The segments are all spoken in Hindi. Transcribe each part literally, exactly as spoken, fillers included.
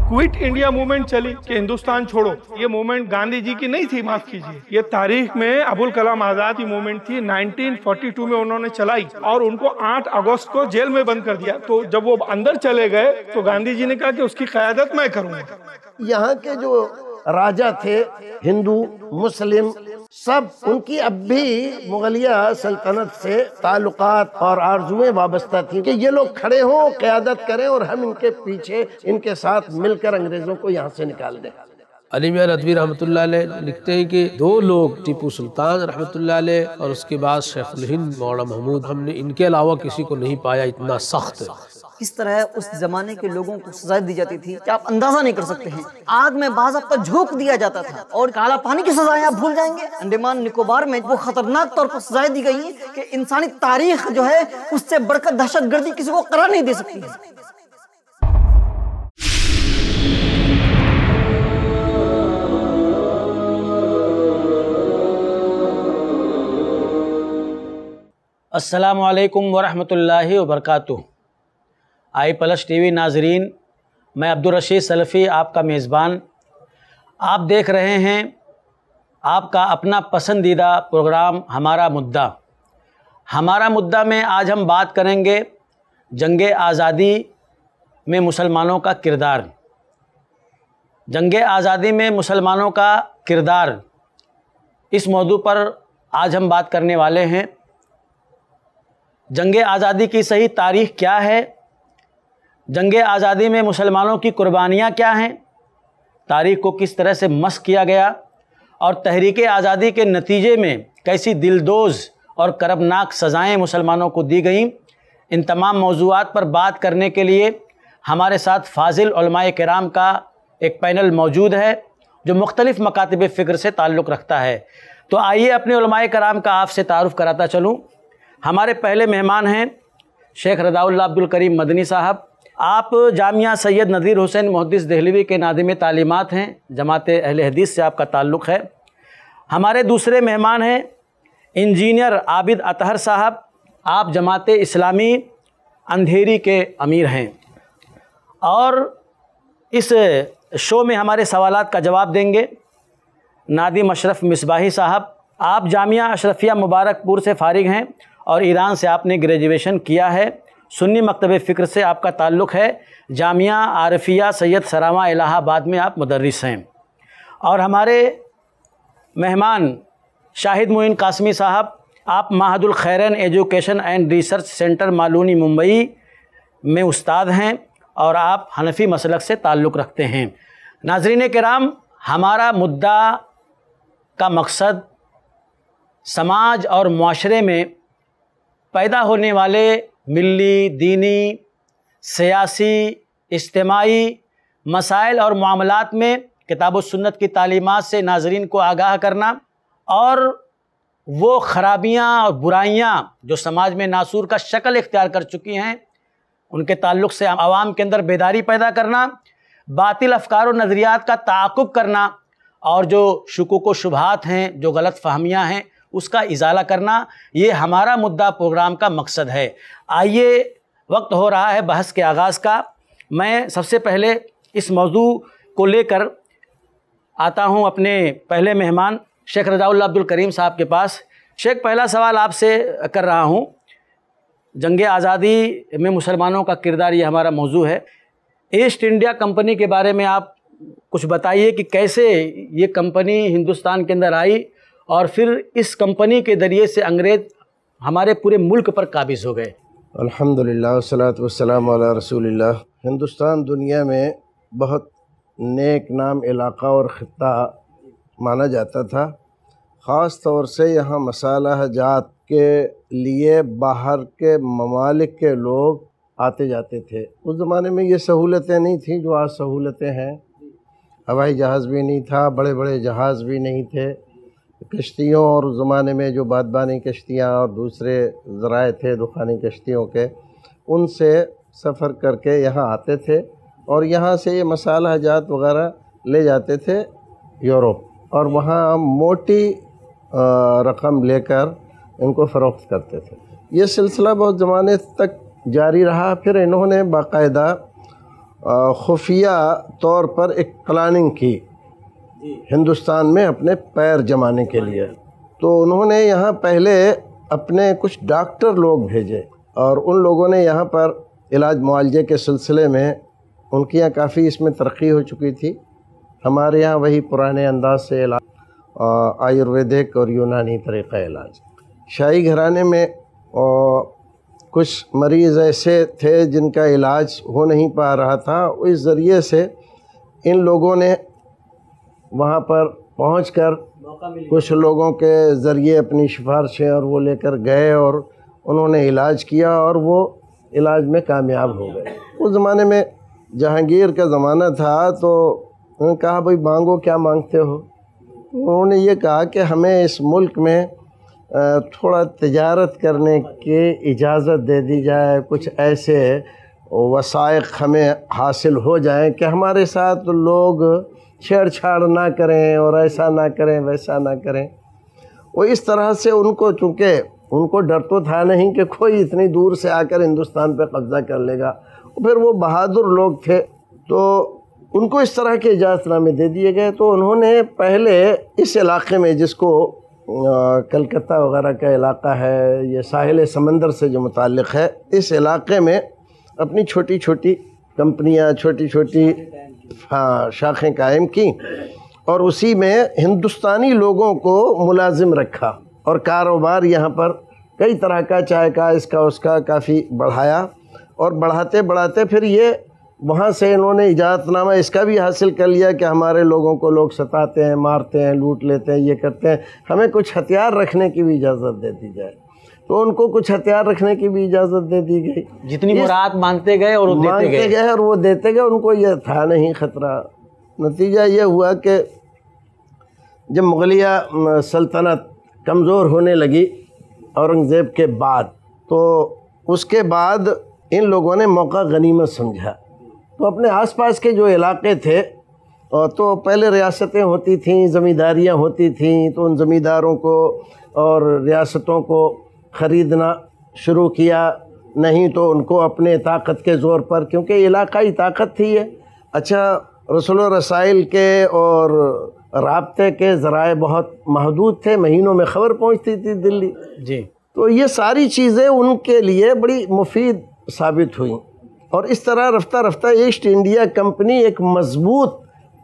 क्विट इंडिया मूवमेंट चली कि हिंदुस्तान छोड़ो, ये मूवमेंट गांधी जी की नहीं थी, माफ कीजिए, ये तारीख में अबुल कलाम आजाद की मूवमेंट थी। नाइनटीन फोर्टी टू में उन्होंने चलाई और उनको आठ अगस्त को जेल में बंद कर दिया। तो जब वो अंदर चले गए तो गांधी जी ने कहा कि उसकी क़यादत मैं करूंगा। यहाँ के जो राजा थे हिंदू मुस्लिम सब, उनकी अब भी मुगलिया सल्तनत से ताल्लुकात और आरजुएं वाबस्ता थी कि ये लोग खड़े हों, क़यादत करें और हम इनके पीछे इनके साथ मिलकर अंग्रेजों को यहाँ से निकाल दें। अली मियां नदवी रहमतुल्लाह अलैह लिखते हैं कि दो लोग, टीपू सुल्तान रहमतुल्लाह अलैह और उसके बाद शेखुल हिंद मौलाना महमूद, हमने इनके अलावा किसी को नहीं पाया इतना सख्त। किस तरह उस जमाने के लोगों को सजा दी जाती थी कि आप अंदाजा नहीं कर सकते हैं। आग में बाज़ाब्ता झोंक दिया जाता था और काला पानी की सजाएं आप भूल जाएंगे। अंडमान निकोबार में वो खतरनाक तौर पर सजाएं दी गई हैं कि इंसानी तारीख जो है उससे बढ़कर दहशतगर्दी किसी को करार नहीं दे सकती है। अस्सलामु अलैकुम वरहमतुल्लाहि वबरकातुहू। आई प्लस टीवी नाजरीन, मैं अब्दुल रशीद सलफ़ी आपका मेज़बान। आप देख रहे हैं आपका अपना पसंदीदा प्रोग्राम हमारा मुद्दा। हमारा मुद्दा में आज हम बात करेंगे जंग आज़ादी में मुसलमानों का किरदार। जंग आज़ादी में मुसलमानों का किरदार, इस मौजू पर आज हम बात करने वाले हैं। जंग आज़ादी की सही तारीख़ क्या है, जंग आज़ादी में मुसलमानों की कुर्बानियाँ क्या हैं, तारीख़ को किस तरह से मस्ख़ किया गया और तहरीक आज़ादी के नतीजे में कैसी दिलदोज़ और करबनाक सज़ाएँ मुसलमानों को दी गईं। इन तमाम मौज़ूआत पर बात करने के लिए हमारे साथ फ़ाज़िल उलमाए किराम का एक पैनल मौजूद है जो मुख्तलिफ़ मकातिब फ़िक्र से ताल्लुक़ रखता है। तो आइए अपने उलमाए किराम का आपसे तारुफ़ कराता चलूँ। हमारे पहले मेहमान हैं शेख रज़ाउल्लाह अब्दुल करीम मदनी साहब। आप जामिया सैयद नज़ीर हुसैन मुहद्दिस देहलवी के नादिम तालीमात हैं, जमात अहले हदीस से आपका ताल्लुक़ है। हमारे दूसरे मेहमान हैं इंजीनियर आबिद अतहर साहब। आप जमात इस्लामी अंधेरी के अमीर हैं और इस शो में हमारे सवालात का जवाब देंगे नादिम अशरफ मिसबाही साहब। आप जामिया अशरफिया मुबारकपुर से फ़ारिग हैं और ईरान से आपने ग्रेजुएशन किया है। सुन्नी मकतब फ़िक्र से आपका ताल्लुक़ है। जामिया आरफिया सैयद सरामा इलाहाबाद में आप मुदर्रिस हैं। और हमारे मेहमान शाहिद मोइन कासमी साहब, आप Mahadul Khairan education and research centre Maluni Mumbai में उस्ताद हैं और आप हनफी मसलक से ताल्लुक़ रखते हैं। नाज़रीन किराम, हमारा मुद्दा का मकसद समाज और मुआशरे में पैदा होने वाले मिल्ली, दीनी, सियासी, इज्तिमाई मसाइल और मामलात में किताब व सुन्नत की तालीमात से नाज़रीन को आगाह करना और वो ख़राबियाँ और बुराइयाँ जो समाज में नासूर का शक्ल इख्तियार कर चुकी हैं उनके ताल्लुक़ से आवाम के अंदर बेदारी पैदा करना, बातिल अफ़कार और नज़रियात का ताक़ुब करना और जो शुकूक व शुबहात हैं, जो गलत फ़हमियाँ हैं, उसका इज़ाला करना, ये हमारा मुद्दा प्रोग्राम का मकसद है। आइए, वक्त हो रहा है बहस के आगाज़ का। मैं सबसे पहले इस मौजू को लेकर आता हूँ अपने पहले मेहमान शेख रज़ाउल्लाह अब्दुल करीम साहब के पास। शेख, पहला सवाल आपसे कर रहा हूँ। जंग आज़ादी में मुसलमानों का किरदार, ये हमारा मौजू है। ईस्ट इंडिया कंपनी के बारे में आप कुछ बताइए कि कैसे ये कंपनी हिंदुस्तान के अंदर आई और फिर इस कंपनी के ज़रिए से अंग्रेज़ हमारे पूरे मुल्क पर काबिज़ हो गए। अल्हम्दुलिल्लाह वस्सलातु वस्सलामु अला रसूलिल्लाह। हिंदुस्तान दुनिया में बहुत नेक नाम इलाक़ा और ख़ित्ता माना जाता था। ख़ास तौर से यहाँ मसाला जात के लिए बाहर के ममालिक के लोग आते जाते थे। उस ज़माने में ये सहूलतें नहीं थी जो आज सहूलतें हैं। हवाई जहाज़ भी नहीं था, बड़े बड़े जहाज़ भी नहीं थे। कश्तियों और ज़माने में जो बादबानी कश्तियाँ और दूसरे ज़राए थे दुखानी कश्तियों के, उनसे सफ़र करके यहाँ आते थे और यहाँ से ये मसाला जात वग़ैरह ले जाते थे यूरोप और वहाँ मोटी रकम लेकर इनको फ़रोख्त करते थे। ये सिलसिला बहुत ज़माने तक जारी रहा। फिर इन्होंने बाकायदा खुफिया तौर पर एक प्लानिंग की हिंदुस्तान में अपने पैर जमाने के लिए। तो उन्होंने यहाँ पहले अपने कुछ डॉक्टर लोग भेजे और उन लोगों ने यहाँ पर इलाज मुआलजे के सिलसिले में, उनकी यहाँ काफ़ी इसमें तरक्की हो चुकी थी। हमारे यहाँ वही पुराने अंदाज से इलाज, आयुर्वेदिक और यूनानी तरीक़ा इलाज। शाही घराने में और कुछ मरीज़ ऐसे थे जिनका इलाज हो नहीं पा रहा था, इस ज़रिए से इन लोगों ने वहाँ पर पहुंचकर कुछ लोगों के ज़रिए अपनी सिफारिशें और वो लेकर गए और उन्होंने इलाज किया और वो इलाज में कामयाब हो गए। उस ज़माने में जहांगीर का ज़माना था, तो उन्होंने कहा भाई मांगो, क्या मांगते हो? उन्होंने ये कहा कि हमें इस मुल्क में थोड़ा तिजारत करने की इजाज़त दे दी जाए, कुछ ऐसे वसाइक हमें हासिल हो जाएं कि हमारे साथ लोग छेड़छाड़ ना करें और ऐसा ना करें वैसा ना करें। वो इस तरह से उनको, चूँकि उनको डर तो था नहीं कि कोई इतनी दूर से आकर हिंदुस्तान पे कब्ज़ा कर लेगा, फिर वो बहादुर लोग थे तो उनको इस तरह के इजाज़तनामे दे दिए गए। तो उन्होंने पहले इस इलाक़े में, जिसको कलकत्ता वगैरह का इलाक़ा है, ये साहिल समंदर से जो मुताल्लिक़ है, इस इलाक़े में अपनी छोटी छोटी कंपनियां, छोटी छोटी हाँ शाखें कायम की और उसी में हिंदुस्तानी लोगों को मुलाजिम रखा और कारोबार यहाँ पर कई तरह का, चाय का, इसका उसका काफ़ी बढ़ाया। और बढ़ाते बढ़ाते फिर ये वहाँ से इन्होंने इजाज़तनामा इसका भी हासिल कर लिया कि हमारे लोगों को लोग सताते हैं, मारते हैं, लूट लेते हैं, ये करते हैं, हमें कुछ हथियार रखने की भी इजाज़त दे दी जाए। तो उनको कुछ हथियार रखने की भी इजाज़त दे दी गई। जितनी मुराद मांगते गए और वो मांगते देते गए और वो देते गए, उनको ये था नहीं ख़तरा। नतीजा ये हुआ कि जब मुग़लिया सल्तनत कमज़ोर होने लगी औरंगज़ेब के बाद, तो उसके बाद इन लोगों ने मौका गनीमत समझा। तो अपने आसपास के जो इलाक़े थे, तो पहले रियासतें होती थीं, ज़मींदारियाँ होती थीं, तो उन ज़मींदारों को और रियासतों को ख़रीदना शुरू किया, नहीं तो उनको अपने ताकत के ज़ोर पर, क्योंकि इलाक़ाई ताकत थी ये। अच्छा, रसूल रसाइल के और राब्ते के ज़राए बहुत महदूद थे, महीनों में ख़बर पहुँचती थी दिल्ली जी। तो ये सारी चीज़ें उनके लिए बड़ी मुफीद साबित हुई और इस तरह रफ्ता रफ्ता ईस्ट इंडिया कंपनी एक मज़बूत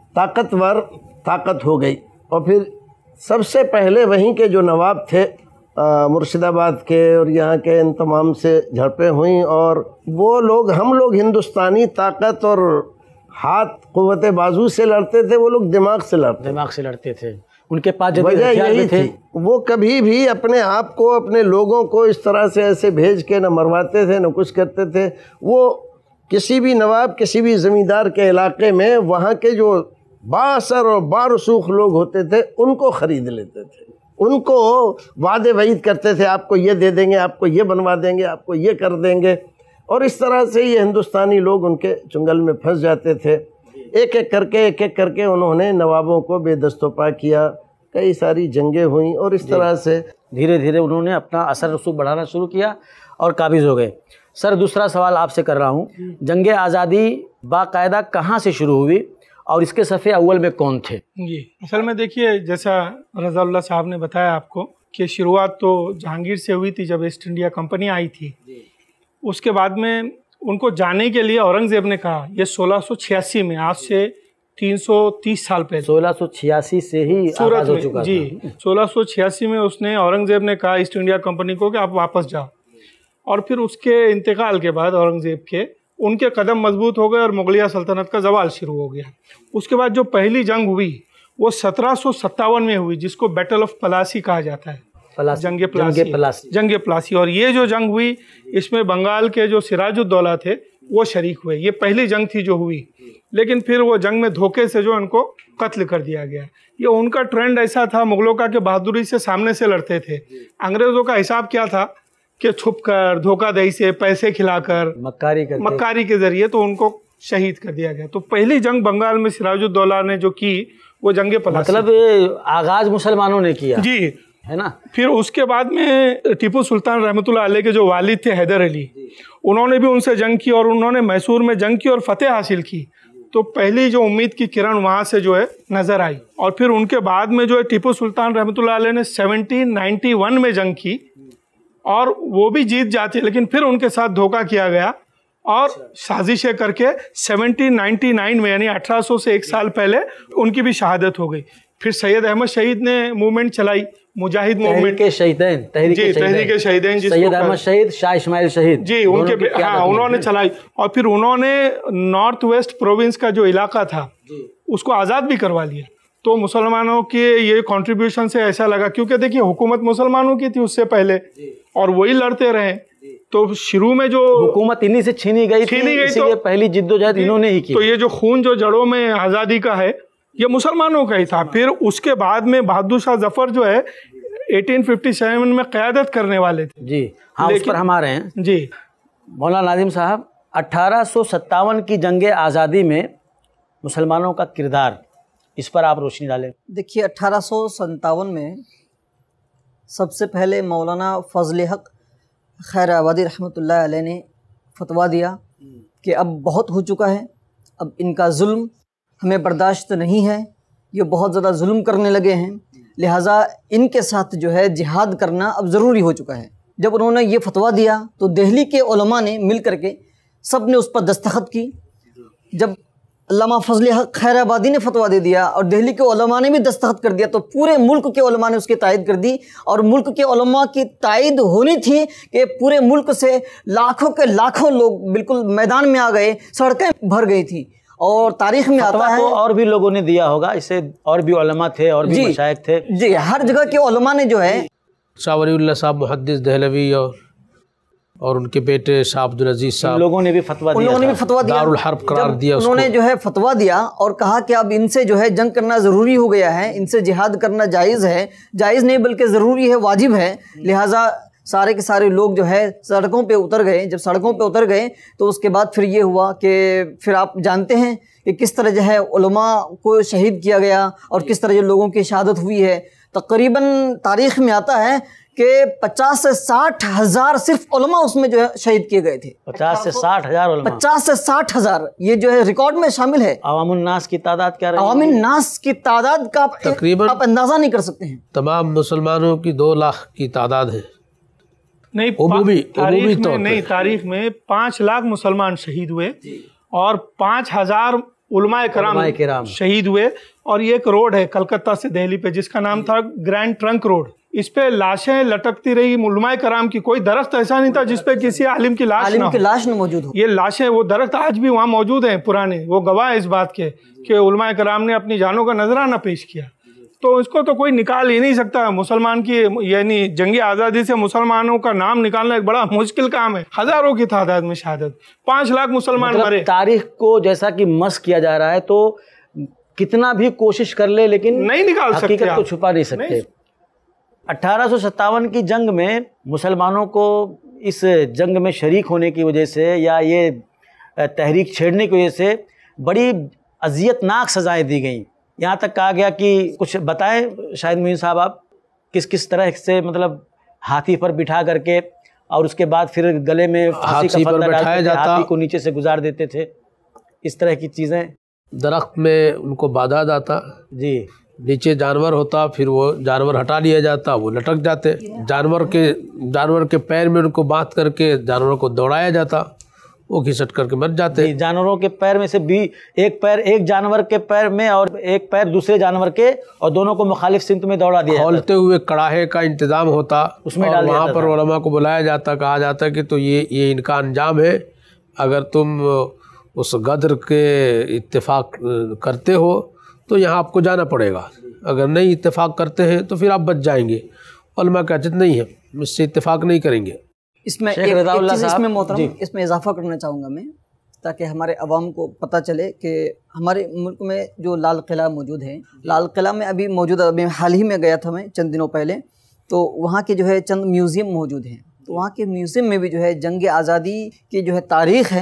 ताकतवर ताकत हो गई। और फिर सबसे पहले वहीं के जो नवाब थे मुर्शिदाबाद के और यहाँ के, इन तमाम से झड़पें हुई और वो लोग, हम लोग हिंदुस्तानी ताकत और हाथ कुव्वत बाजू से लड़ते थे, वो लोग दिमाग से लड़ते दिमाग से लड़ते थे। उनके पास जब वजह हथियार यही भी थे, थी, वो कभी भी अपने आप को, अपने लोगों को इस तरह से ऐसे भेज के न मरवाते थे न कुछ करते थे। वो किसी भी नवाब, किसी भी ज़मींदार के इलाके में वहाँ के जो बासर और बारसूख लोग होते थे उनको ख़रीद लेते थे, उनको वादे वईद करते थे, आपको ये दे देंगे, आपको ये बनवा देंगे, आपको ये कर देंगे। और इस तरह से ये हिंदुस्तानी लोग उनके चुंगल में फंस जाते थे। एक एक करके एक एक करके उन्होंने नवाबों को बेदस्तोपा किया, कई सारी जंगें हुई और इस तरह से धीरे धीरे उन्होंने अपना असर रसूख बढ़ाना शुरू किया और काबिज़ हो गए। सर, दूसरा सवाल आपसे कर रहा हूँ, जंगे आज़ादी बाकायदा कहाँ से शुरू हुई और इसके सफ़े अव्वल में कौन थे? जी, असल में देखिए, जैसा रज़ाउल्लाह साहब ने बताया आपको कि शुरुआत तो जहांगीर से हुई थी जब ईस्ट इंडिया कंपनी आई थी। उसके बाद में उनको जाने के लिए औरंगज़ेब ने कहा, ये सोलह सौ छियासी में, आज से तीन सौ तीस साल पहले, सोलह सौ छियासी से ही आगाज़ हो चुका जी, सोलह सौ छियासी में उसने, औरंगज़ेब ने कहा ईस्ट इंडिया कंपनी को कि आप वापस जाओ। और फिर उसके इंतकाल के बाद औरंगज़ेब के, उनके कदम मजबूत हो गए और मुगलिया सल्तनत का जवाल शुरू हो गया। उसके बाद जो पहली जंग हुई वो सत्रह सौ सत्तावन में हुई, जिसको बैटल ऑफ पलासी कहा जाता है, जंगे प्लासी, प्लासी जंगे प्लासी। और ये जो जंग हुई, इसमें बंगाल के जो सिराजुद्दौला थे वो शरीक हुए। ये पहली जंग थी जो हुई, लेकिन फिर वो जंग में धोखे से जो उनको कत्ल कर दिया गया। ये उनका ट्रेंड ऐसा था, मुगलों का, कि बहादुरी से सामने से लड़ते थे। अंग्रेज़ों का हिसाब क्या था कि छुप कर, धोखाधड़ी से, पैसे खिलाकर, मक्कारी करते, मक्कारी के जरिए तो उनको शहीद कर दिया गया। तो पहली जंग बंगाल में सिराजुद्दौला ने जो की वो जंगे प्लासी। मतलब आगाज मुसलमानों ने किया जी। है ना। फिर उसके बाद में टीपू सुल्तान रहमतुल्लाह अलैह के जो वालिद थे हैदर अली, उन्होंने भी उनसे जंग की और उन्होंने मैसूर में जंग की और फतेह हासिल की। तो पहली जो उम्मीद की किरण वहाँ से जो है नज़र आई। और फिर उनके बाद में जो है टीपू सुल्तान रहमतुल्लाह अलैह ने सत्रह सौ इक्यानवे में जंग की और वो भी जीत जाते, लेकिन फिर उनके साथ धोखा किया गया और साजिशें करके सत्रह सौ निन्यानवे में यानी अठारह सौ से एक साल पहले उनकी भी शहादत हो गई। फिर सैयद अहमद शहीद ने मूवमेंट चलाई, मुजाहिद मूवमेंट के शहीदैन, जी तहरीक शहीदैन, सैयद अहमद शहीद, शाह इस्माइल शहीद जी उनके, हाँ उन्होंने चलाई। और फिर उन्होंने नॉर्थ वेस्ट प्रोविंस का जो इलाका था उसको आज़ाद भी करवा लिया। तो मुसलमानों के ये कंट्रीब्यूशन से ऐसा लगा, क्योंकि देखिए हुकूमत मुसलमानों की थी उससे पहले और वही लड़ते रहे, तो शुरू में जो हुकूमत इन्हीं से छीनी गई छीनी गई तो पहली जिद्दोजहद इन्होंने ही की। तो ये जो खून जो जड़ों में आज़ादी का है ये मुसलमानों का ही था। फिर उसके बाद में बहादुर शाह जफर जो है अठारह सौ सत्तावन में क़यादत करने वाले थे जी। हाँ, उस पर हम आ रहे हैं जी। मौलाना नाज़िम साहब, अठारह सौ सत्तावन की जंग आज़ादी में मुसलमानों का किरदार, इस पर आप रोशनी डालें। देखिए अठारह सौ सत्तावन में सबसे पहले मौलाना फजल हक खैराबादी रहमतुल्लाह अलैह ने फतवा दिया कि अब बहुत हो चुका है, अब इनका जुल्म हमें बर्दाश्त नहीं है, ये बहुत ज़्यादा जुल्म करने लगे हैं, लिहाजा इनके साथ जो है जिहाद करना अब ज़रूरी हो चुका है। जब उन्होंने ये फतवा दिया तो दिल्ली के उलमा ने मिल करके सब ने उस पर दस्तखत की। जब अल्लामा फजल हक खैराबादी ने फतवा दे दिया और दिल्ली के उलमा ने भी दस्तखत कर दिया तो पूरे मुल्क के उलमा ने उसकी तायद कर दी। और मुल्क के उलमा की तायद होनी थी कि पूरे मुल्क से लाखों के लाखों लोग बिल्कुल मैदान में आ गए, सड़कें भर गई थी। और तारीख में आता है तो और भी लोगों ने दिया होगा इसे, और भी उलमा थे और भी मशाइख थे जी, हर जगह के उलमा ने जो है, शाह वलीउल्लाह साहब मुहद्दिस दहलवी और और उनके बेटे शाह अब्दुल अजीज साहब, लोगों ने भी फतवा दिया, उन्होंने भी फतवा दिया, दारुल हर्ब करार दिया उसको। उन्होंने जो है फतवा दिया और कहा कि अब इनसे जो है जंग करना ज़रूरी हो गया है, इनसे जिहाद करना जायज़ है, जायज़ नहीं बल्कि ज़रूरी है, वाजिब है। लिहाजा सारे के सारे लोग जो है सड़कों पे उतर गए। जब सड़कों पे उतर गए तो उसके बाद फिर ये हुआ कि फिर आप जानते हैं कि किस तरह जो है उलमा को शहीद किया गया और किस तरह जो लोगों की शहादत हुई है। तकरीबन तारीख़ में आता है कि पचास से साठ हज़ार सिर्फ उलमा उसमें जो है शहीद किए गए थे। पचास से साठ हज़ार उलमा, पचास से साठ हज़ार ये जो है रिकॉर्ड में शामिल है। अवामुन नास की तादाद क्या रही? अवामुन नास की तादाद का तकरीबन आप अंदाज़ा नहीं कर सकते हैं। तमाम मुसलमानों की दो लाख की तादाद है। नहीं, उमूमी तारीख में तौर नहीं, तारीख में पाँच लाख मुसलमान शहीद हुए और पाँच हजार उलमाए कराम शहीद हुए। और ये एक रोड है कलकत्ता से दिल्ली पे जिसका नाम था ग्रैंड ट्रंक रोड। इस पे लाशें लटकती रही उलमाए कराम की, कोई दरख्त ऐसा नहीं था जिसपे किसी आलिम की लाश आलिम ना की लाश न मौजूद हो। ये लाशें, वो दरख्त आज भी वहाँ मौजूद हैं पुराने, वो गवाह है इस बात के कि उलमाए कराम ने अपनी जानों का नजराना पेश किया। तो इसको तो कोई निकाल ही नहीं सकता। मुसलमान की यानी जंगी आज़ादी से मुसलमानों का नाम निकालना एक बड़ा मुश्किल काम है। हजारों की तादाद में शहादत, पाँच लाख मुसलमान मतलब मरे। तारीख को जैसा कि मस किया जा रहा है तो कितना भी कोशिश कर ले लेकिन नहीं निकाल सकते, हकीकत को छुपा नहीं सकते। अठारह सौ सत्तावन की जंग में मुसलमानों को इस जंग में शरीक होने की वजह से या ये तहरीक छेड़ने की वजह से बड़ी अजियतनाक सज़ाएँ दी गई। यहाँ तक कहा गया कि कुछ बताएं शाहिद मोइन साहब, आप किस किस तरह से मतलब हाथी पर बिठा करके और उसके बाद फिर गले में फांसी का फंदा डाल के हाथी को नीचे से गुजार देते थे, इस तरह की चीज़ें। दरख्त में उनको बांधा जाता जी, नीचे जानवर होता, फिर वो जानवर हटा लिया जाता, वो लटक जाते। जानवर के जानवर के पैर में उनको बांध करके जानवरों को दौड़ाया जाता, वो घिसट करके मर जाते। जानवरों के पैर में से भी एक पैर एक जानवर के पैर में और एक पैर दूसरे जानवर के, और दोनों को मुखालिफ सिमत में दौड़ा दिया। खोलते हुए कड़ाहे का इंतजाम होता, उसमें और वहाँ पर उलमा को बुलाया जाता, कहा जाता कि तो ये ये इनका अंजाम है, अगर तुम उस गदर के इत्तेफाक करते हो तो यहाँ आपको जाना पड़ेगा, अगर नहीं इत्तेफाक करते हैं तो फिर आप बच जाएंगे। उलमा कहते नहीं है, इससे इत्तेफाक नहीं करेंगे। इसमें एक, एक चीज़ इसमें मोहतरम इसमें इजाफा करना चाहूँगा मैं, ताकि हमारे अवाम को पता चले कि हमारे मुल्क में जो लाल किला मौजूद है, लाल किला में अभी मौजूद, अभी हाल ही में गया था मैं चंद दिनों पहले, तो वहाँ के जो है चंद म्यूज़ियम मौजूद हैं। तो वहाँ के म्यूज़ियम में भी जो है जंग आज़ादी की जो है तारीख़ है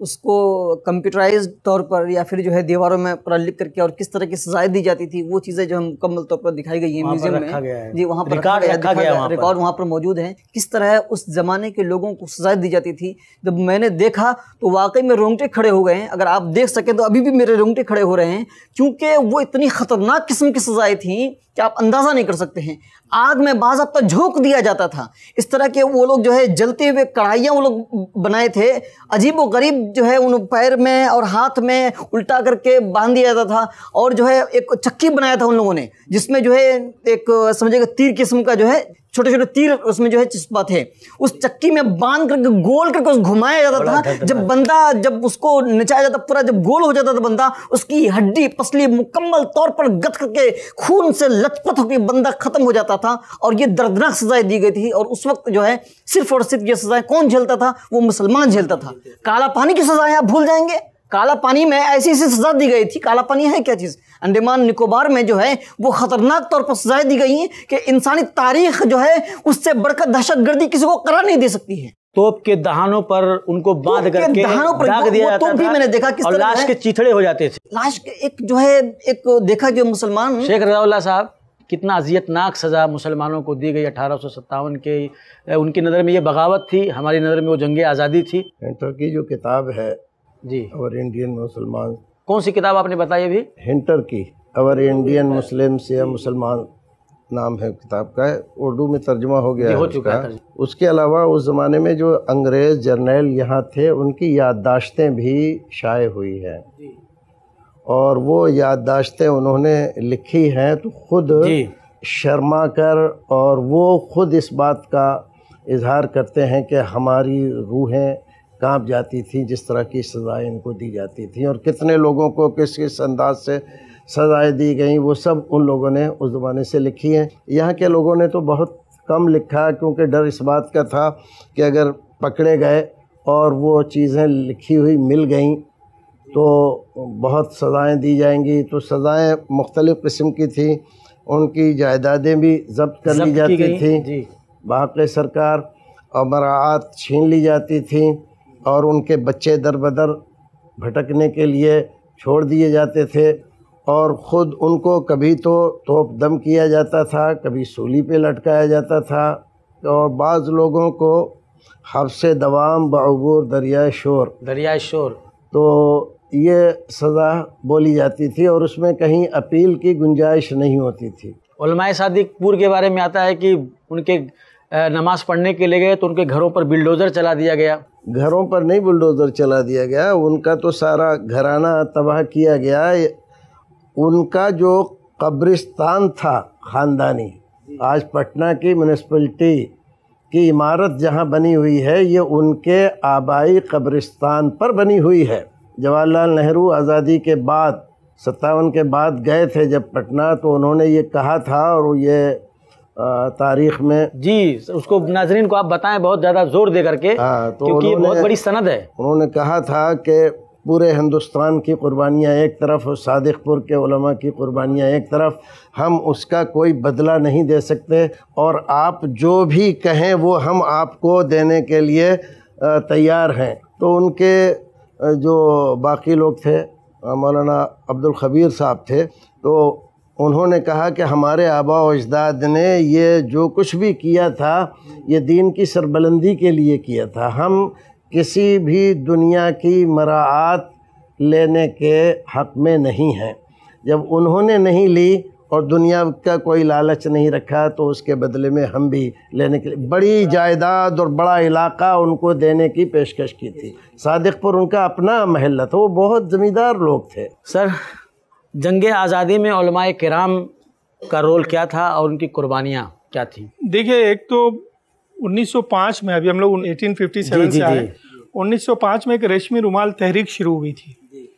उसको कंप्यूटराइज तौर पर या फिर जो है दीवारों में पूरा लिख करके और किस तरह की सजाएं दी जाती थी, वो चीज़ें जो हम मुकम्मल तौर पर दिखाई गई है म्यूजियम में। जी, वहाँ पर रिकॉर्ड रखा गया, रिकॉर्ड वहाँ पर मौजूद है, किस तरह उस ज़माने के लोगों को सजाएं दी जाती थी। जब मैंने देखा तो वाकई में रोंगटे खड़े हो गए हैं। अगर आप देख सकें तो अभी भी मेरे रोंगटे खड़े हो रहे हैं, क्योंकि वो इतनी ख़तरनाक किस्म की सजाएं थी कि आप अंदाज़ा नहीं कर सकते हैं। आग में बाज़ाब्ता झोंक दिया जाता था। इस तरह के वो लोग जो है जलते हुए कढ़ाइयाँ वो लोग बनाए थे, अजीब व गरीब जो है उन पैर में और हाथ में उल्टा करके बांध दिया जाता था। और जो है एक चक्की बनाया था उन लोगों ने, जिसमें जो है एक समझिएगा तीर किस्म का जो है छोटे छोटे तीर उसमें जो है चिस्पा थे। उस चक्की में बांध करके गोल करके उस घुमाया जाता था। जब बंदा जब उसको नचाया जाता, पूरा जब गोल हो जाता था बंदा, उसकी हड्डी पसली मुकम्मल तौर पर गत करके खून से लथपथ होकर बंदा खत्म हो जाता था। और ये दर्दनाक सजाएं दी गई थी। और उस वक्त जो है सिर्फ और सिर्फ ये सजाएं कौन झेलता था? वो मुसलमान झेलता था। काला पानी की सजाएं आप भूल जाएंगे। काला पानी में ऐसी ऐसी सजा दी गई थी। काला पानी है क्या चीज़? अंडमान निकोबार में जो है वो खतरनाक तौर पर सजाएं दी गई हैं कि इंसानी तारीख जो है उससे बढ़कर दहशतगर्दी किसी को करार नहीं दे सकती है। तोप के दहानों पर उनको बांध करके दाग दिया जाता था। भी मैंने देखा किस और लाश के चिथड़े हो जाते थे। लाश के एक जो है एक देखा जो मुसलमान शेख रज़ाउल्लाह साहब, कितना अजियतनाक सज़ा मुसलमानों को दी गई अठारह सौ सत्तावन के। उनकी नज़र में ये बगावत थी, हमारी नज़र में वो जंगे आज़ादी थी। हिंटर की जो किताब है जी, और इंडियन मुसलमान, कौन सी किताब आपने बताई अभी? हिंटर की अवर इंडियन मुस्लिम से मुसलमान नाम है किताब का, है उर्दू में तर्जुमा हो गया है हो चुका उसका। है। उसके अलावा उस ज़माने में जो अंग्रेज़ जर्नैल यहाँ थे उनकी याददाश्तें भी शाये हुई हैं, और वो याददाश्तें उन्होंने लिखी हैं तो खुद शर्मा कर, और वो खुद इस बात का इजहार करते हैं कि हमारी रूहें कांप जाती थी जिस तरह की सज़ाएं इनको दी जाती थी, और कितने लोगों को किस किस अंदाज से सज़ाएं दी गई वो सब उन लोगों ने उस ज़माने से लिखी हैं। यहाँ के लोगों ने तो बहुत कम लिखा, क्योंकि डर इस बात का था कि अगर पकड़े गए और वो चीज़ें लिखी हुई मिल गईं तो बहुत सज़ाएं दी जाएंगी। तो सज़ाएं मुख्तलिफ़ किस्म की थी। उनकी जायदादें भी जब्त कर ली जाती थी बाक़ी सरकार, और मराआत छीन ली जाती थी, और उनके बच्चे दर बदर भटकने के लिए छोड़ दिए जाते थे। और ख़ुद उनको कभी तो तोप दम किया जाता था, कभी सूली पे लटकाया जाता था, और बाज़ लोगों को हब्से दवाम बअबूर दरिया शोर दरिया शोर तो ये सज़ा बोली जाती थी, और उसमें कहीं अपील की गुंजाइश नहीं होती थी। उलमाए सादिकपुर के बारे में आता है कि उनके नमाज़ पढ़ने के लिए गए तो उनके घरों पर बिल्डोज़र चला दिया गया। घरों पर नहीं बुलडोज़र चला दिया गया, उनका तो सारा घराना तबाह किया गया। उनका जो कब्रिस्तान था ख़ानदानी, आज पटना की म्यूनिसिपलिटी की इमारत जहाँ बनी हुई है, ये उनके आबाई कब्रिस्तान पर बनी हुई है। जवाहरलाल नेहरू आज़ादी के बाद सत्तावन के बाद गए थे जब पटना, तो उन्होंने ये कहा था, और ये तारीख़ में जी उसको नाजरीन को आप बताएं बहुत ज़्यादा जोर दे करके, हाँ, तो क्योंकि ये बहुत बड़ी सनद है। उन्होंने कहा था कि पूरे हिंदुस्तान की कुर्बानियाँ एक तरफ और सादिकपुर के उलमा की कुर्बानियाँ एक तरफ, हम उसका कोई बदला नहीं दे सकते, और आप जो भी कहें वो हम आपको देने के लिए तैयार हैं। तो उनके जो बाकी लोग थे, मौलाना अब्दुल खबीर साहब थे, तो उन्होंने कहा कि हमारे आबा व अजदाद ने ये जो कुछ भी किया था ये दीन की सरबलंदी के लिए किया था। हम किसी भी दुनिया की मराआत लेने के हक़ में नहीं हैं। जब उन्होंने नहीं ली और दुनिया का कोई लालच नहीं रखा, तो उसके बदले में हम भी लेने के लिए बड़ी जायदाद और बड़ा इलाका उनको देने की पेशकश की थी। सादिकपुर उनका अपना महल्ला था, वो बहुत ज़मींदार लोग थे। सर, जंगे आज़ादी में उलमाए किराम का रोल क्या था और उनकी कुर्बानियाँ क्या थी? देखिए, एक तो उन्नीस सौ पाँच में, अभी हम लोग अठारह सौ सत्तावन से आए, उन्नीस सौ पाँच में एक रेशमी रुमाल तहरीक शुरू हुई थी।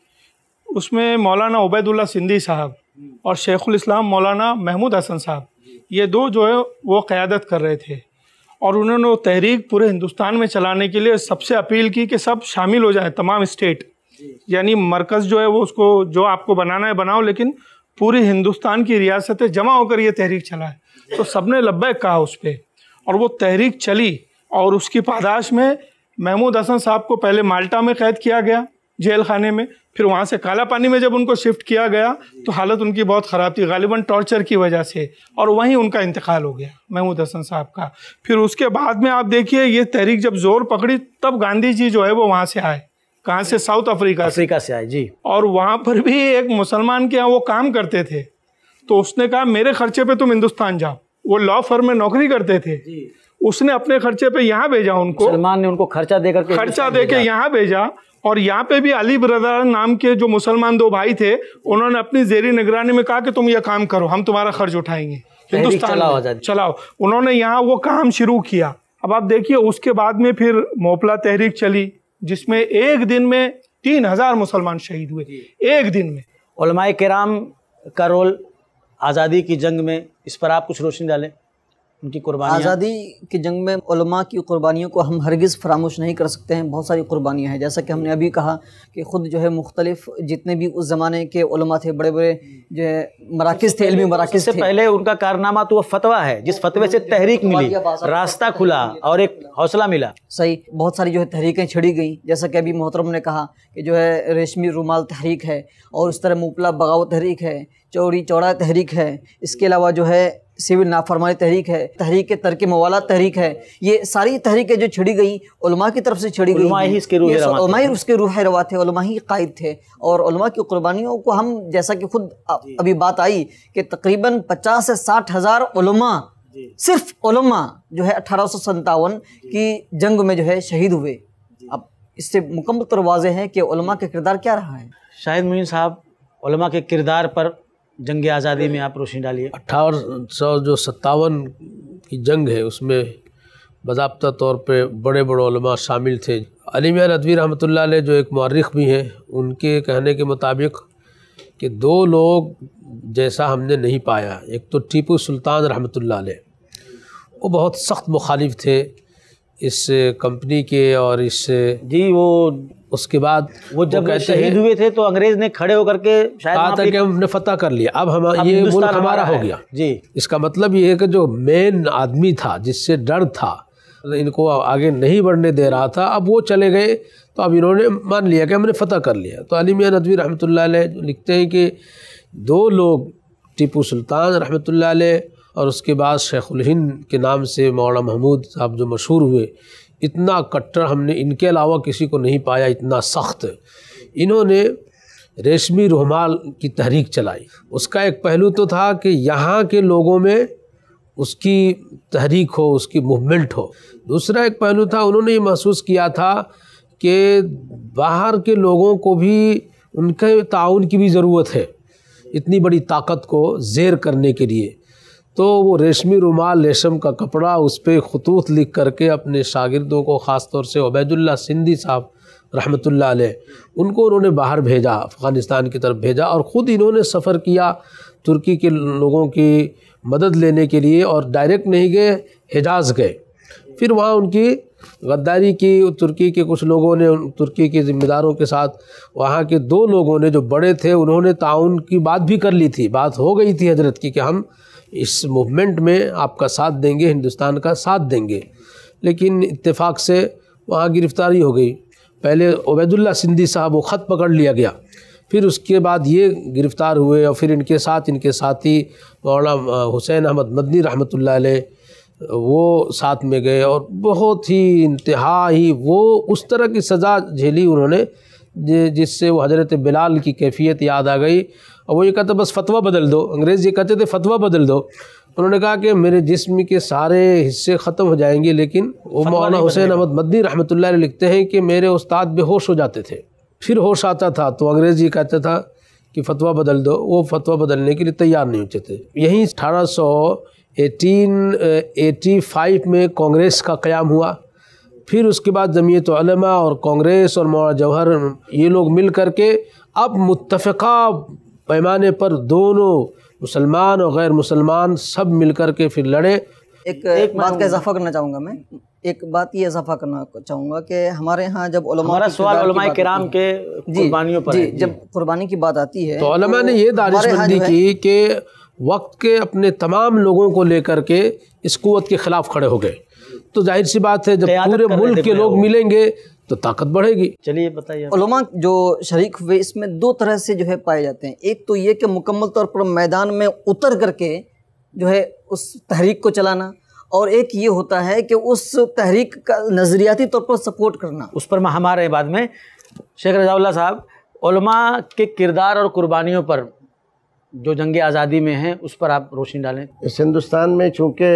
उसमें मौलाना उबैदुल्ला सिंधी साहब और शेखुल इस्लाम मौलाना महमूद हसन साहब, ये दो जो है वो क़यादत कर रहे थे, और उन्होंने वो तहरीक पूरे हिंदुस्तान में चलाने के लिए सबसे अपील की कि सब शामिल हो जाएं, तमाम स्टेट, यानी मरकज़ जो है वो उसको जो आपको बनाना है बनाओ, लेकिन पूरी हिंदुस्तान की रियासतें जमा होकर ये तहरीक चलाए। तो सबने लब्बैक कहा उस पर, और वो तहरीक चली, और उसकी पादाश में महमूद हसन साहब को पहले माल्टा में कैद किया गया जेल खाने में, फिर वहाँ से काला पानी में जब उनको शिफ्ट किया गया तो हालत उनकी बहुत ख़राब थी, गालिबन टॉर्चर की वजह से, और वहीं उनका इंतकाल हो गया महमूद हसन साहब का। फिर उसके बाद में आप देखिए ये तहरीक जब जोर पकड़ी तब गांधी जी जो है वो वहाँ से आए, कहाँ से, साउथ अफ्रीका अफ्रीका से आए जी। और वहाँ पर भी एक मुसलमान के यहाँ वो काम करते थे, तो उसने कहा मेरे खर्चे पे तुम हिंदुस्तान जाओ। वो लॉ फर्म में नौकरी करते थे, उसने अपने खर्चे पे यहाँ भेजा उनको, मुसलमान ने उनको खर्चा देकर के खर्चा दे के यहाँ भेजा। और यहाँ पे भी अली ब्रदर नाम के जो मुसलमान दो भाई थे, उन्होंने अपनी जेरी निगरानी में कहा कि तुम ये काम करो, हम तुम्हारा खर्च उठाएंगे, हिंदुस्तान चलाओ चलाओ। उन्होंने यहाँ वो काम शुरू किया। अब आप देखिए उसके बाद में फिर मोपला तहरीक चली, जिसमें एक दिन में तीन हजार मुसलमान शहीद हुए, एक दिन में। उलमाए किराम का रोल आज़ादी की जंग में, इस पर आप कुछ रोशनी डालें, उनकी कुर्बानियाँ। आज़ादी की जंग में उलमा की कुर्बानियों को हम हरगिज़ फरामोश नहीं कर सकते हैं। बहुत सारी कुर्बानियाँ हैं, जैसा कि हमने अभी कहा कि ख़ुद जो है मुख्तलिफ जितने भी उस ज़माने के उलमा थे, बड़े बड़े जो है मराकिज़ थे, इल्मी मराकिज़ से पहले उनका कारनामा तो वो फतवा है, जिस फतवे से तहरीक मिली, रास्ता खुला और एक हौसला मिला। सही, बहुत सारी जो है तहरीकें छिड़ी गई, जैसा कि अभी मोहतरम ने कहा कि जो है रेशमी रुमाल तहरीक है, और उस तरह मुपला बगावत तहरीक है, चौड़ी चौड़ा तहरीक है, इसके अलावा जो है सिविल नाफरमानी तहरीक है, तहरीक तरक मवाला तहरीक है। ये सारी तहरीकें जो छिड़ी गई उलमा की तरफ से छिड़ी गई, उलमा ही उसके रूह रवा थे, उलमा ही कायद थे। और उलमा की कुर्बानियों को हम, जैसा कि खुद अभी बात आई कि तकरीबन पचास से साठ हज़ार उलमा, सिर्फ उलमा जो है अठारह सौ संतावन की जंग में जो है शहीद हुए। अब इससे मुकम्मल तौर वाज़े है कि उलमा का किरदार क्या रहा है। शाहिद मोइन साहब, उलमा के किरदार पर जंग आज़ादी में आप रोशनी डालिए। अठारह सौ जो सत्तावन की जंग है उसमें बाज़ाब्ता तौर पे बड़े बड़े उलमा शामिल थे। अली मियां नदवी रहमतुल्लाह अलैह जो एक मौर्रिख भी हैं, उनके कहने के मुताबिक कि दो लोग जैसा हमने नहीं पाया। एक तो टीपू सुल्तान रहमतुल्लाह अलैह, वो बहुत सख्त मुखालिफ थे इस कंपनी के और इस जी वो उसके बाद वो जब शहीद हुए थे तो अंग्रेज़ ने खड़े होकर के शायद कहा था कि हमने फतह कर लिया, अब हम ये मुल्क हमारा हो गया जी। इसका मतलब ये है कि जो मेन आदमी था, जिससे डर था, इनको आगे नहीं बढ़ने दे रहा था, अब वो चले गए तो अब इन्होंने मान लिया कि हमने फतह कर लिया। तो अली मियां नदवी रहमतुल्लाह अलैह लिखते हैं कि दो लोग, टीपू सुल्तान रहमतुल्लाह अलैह और उसके बाद शेखुल हिंद के नाम से मौलाना महमूद साहब जो मशहूर हुए, इतना कट्टर हमने इनके अलावा किसी को नहीं पाया, इतना सख्त। इन्होंने रेशमी रुमाल की तहरीक चलाई। उसका एक पहलू तो था कि यहाँ के लोगों में उसकी तहरीक हो, उसकी मूवमेंट हो। दूसरा एक पहलू था, उन्होंने ये महसूस किया था कि बाहर के लोगों को भी उनके ताउन की भी ज़रूरत है इतनी बड़ी ताकत को ज़ेर करने के लिए। तो वो रेशमी रुमाल, रेशम का कपड़ा, उस पर खतूत लिख करके अपने शागिर्दों को, ख़ास तौर से उबैदुल्लाह सिंधी साहब रहमतुल्लाह अलैह, उनको उन्होंने बाहर भेजा, अफ़गानिस्तान की तरफ भेजा, और ख़ुद इन्होंने सफ़र किया तुर्की के लोगों की मदद लेने के लिए, और डायरेक्ट नहीं गए, हिजाज़ गए। फिर वहाँ उनकी गद्दारी की, तुर्की के कुछ लोगों ने, तुर्की के ज़िम्मेदारों के साथ वहाँ के दो लोगों ने जो बड़े थे, उन्होंने ताउन की बात भी कर ली थी, बात हो गई थी हजरत की कि हम इस मूवमेंट में आपका साथ देंगे, हिंदुस्तान का साथ देंगे। लेकिन इत्तेफाक से वहाँ गिरफ़्तारी हो गई। पहले उबैदुल्लाह सिंधी साहब वो ख़त पकड़ लिया गया, फिर उसके बाद ये गिरफ़्तार हुए, और फिर इनके साथ इनके साथी मौलाना हुसैन अहमद मदनी रहमतुल्लाह अलैह वो साथ में गए, और बहुत ही इंतहा ही वो उस तरह की सज़ा झेली उन्होंने जिससे वो हज़रत बिलाल की कैफियत याद आ गई। और वो ये कहते बस फतवा बदल दो, अंग्रेज़ ये कहते थे फतवा बदल दो। उन्होंने कहा कि मेरे जिस्म के सारे हिस्से ख़त्म हो जाएंगे, लेकिन वो मौलाना हुसैन अहमद मदनी रहमतुल्लाह अलैह लिखते हैं कि मेरे उस्ताद बेहोश हो जाते थे, फिर होश आता था तो अंग्रेज़ ये कहता था कि फ़तवा बदल दो, वो फ़तवा बदलने के लिए तैयार नहीं होते थे। यहीं अठारह सौ एटीन एटी फाइव में कांग्रेस का क़याम हुआ। फिर उसके बाद जमीयत उलमा और कांग्रेस और मौलाना जौहर ये लोग मिल करके अब मुत्तफ़िक़ा पैमाने पर दोनों मुसलमान और गैर मुसलमान सब मिल कर के फिर लड़े। एक, एक बात का इजाफा करना चाहूँगा मैं, एक बात ये इजाफा करना चाहूँगा कि हमारे यहाँ जब उलमा, हमारा सवाल उलमा किराम के कुर्बानियों पर है, जब कुर्बानी की बात आती है तो उलमा ने ये दानिशमंदी की कि वक्त के अपने तमाम लोगों को लेकर के इस कुव्वत के ख़िलाफ़ खड़े हो गए। तो जाहिर सी बात है जब क़यादत पूरे कर रहे मुल्क थे के पूरे लोग वो। मिलेंगे तो ताकत बढ़ेगी। चलिए बताइए। उलमा जो शरीक हुए इसमें दो तरह से जो है पाए जाते हैं। एक तो ये कि मुकम्मल तौर पर मैदान में उतर करके जो है उस तहरीक को चलाना, और एक ये होता है कि उस तहरीक का नज़रियाती तौर पर सपोर्ट करना। उस पर हम आ रहे हैं बाद में। शेख रज़ाउल्लाह साहब, उलमा के किरदार और कुर्बानियों पर जो जंग आज़ादी में हैं उस पर आप रोशनी डालें। इस हिंदुस्तान में चूँकि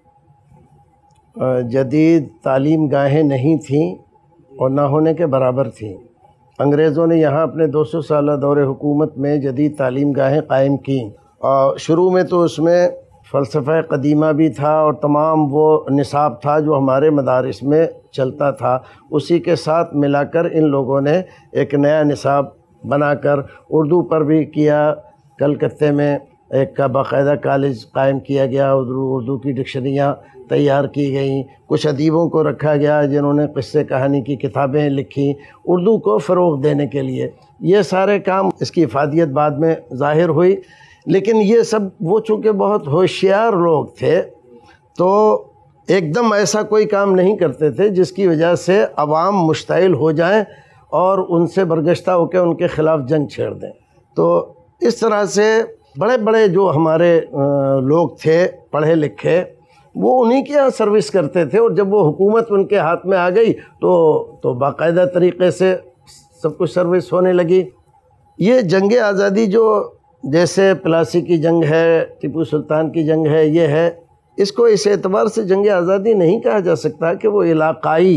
जदीद तालीम गाहें नहीं थीं और ना होने के बराबर थीं, अंग्रेज़ों ने यहाँ अपने दो सौ साल दौरे हुकूमत में जदीद तालीम गाहें कायम की। और शुरू में तो उसमें फ़लसफ़ा क़दीमा भी था और तमाम वो निसाब था जो हमारे मदारिस में चलता था, उसी के साथ मिलाकर इन लोगों ने एक नया निसाब बनाकर उर्दू पर भी किया। कलकत्ते में एक का बाकायदा कॉलेज कायम किया गया, उर्दू उर्दू की डिक्शनरियाँ तैयार की गई, कुछ अदीबों को रखा गया जिन्होंने क़िस्से कहानी की किताबें लिखी उर्दू को फ़रोग़ देने के लिए। ये सारे काम, इसकी इफ़ादियत बाद में ज़ाहिर हुई, लेकिन ये सब वो चूँकि बहुत होशियार लोग थे तो एकदम ऐसा कोई काम नहीं करते थे जिसकी वजह से अवाम मुश्ताइल हो जाएं और उनसे बरगश्ता होकर उनके ख़िलाफ़ जंग छेड़ दें। तो इस तरह से बड़े बड़े जो हमारे लोग थे पढ़े लिखे, वो उन्हीं के यहाँ सर्विस करते थे, और जब वो हुकूमत उनके हाथ में आ गई तो तो बाकायदा तरीक़े से सब कुछ सर्विस होने लगी। ये जंग आज़ादी जो जैसे प्लासी की जंग है, टीपू सुल्तान की जंग है, ये है, इसको इस एतबार से जंग आज़ादी नहीं कहा जा सकता कि वो इलाक़ाई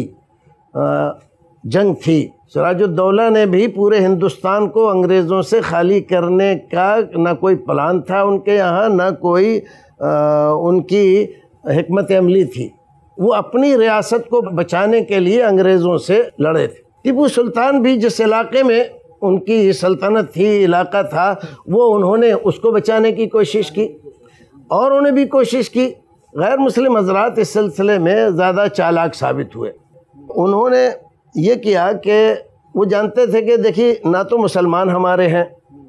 जंग थी। सिराजुद्दौला ने भी पूरे हिंदुस्तान को अंग्रेज़ों से खाली करने का ना कोई प्लान था उनके यहाँ, ना कोई आ, उनकी हिकमत अमली थी। वो अपनी रियासत को बचाने के लिए अंग्रेज़ों से लड़े थे। टीपू सुल्तान भी जिस इलाके में उनकी सल्तनत थी, इलाका था, वो उन्होंने उसको बचाने की कोशिश की, और उन्हें भी कोशिश की। गैर मुस्लिम हज़रात इस सिलसिले में ज़्यादा चालाक साबित हुए। उन्होंने ये किया कि वो जानते थे कि देखिए ना तो मुसलमान हमारे हैं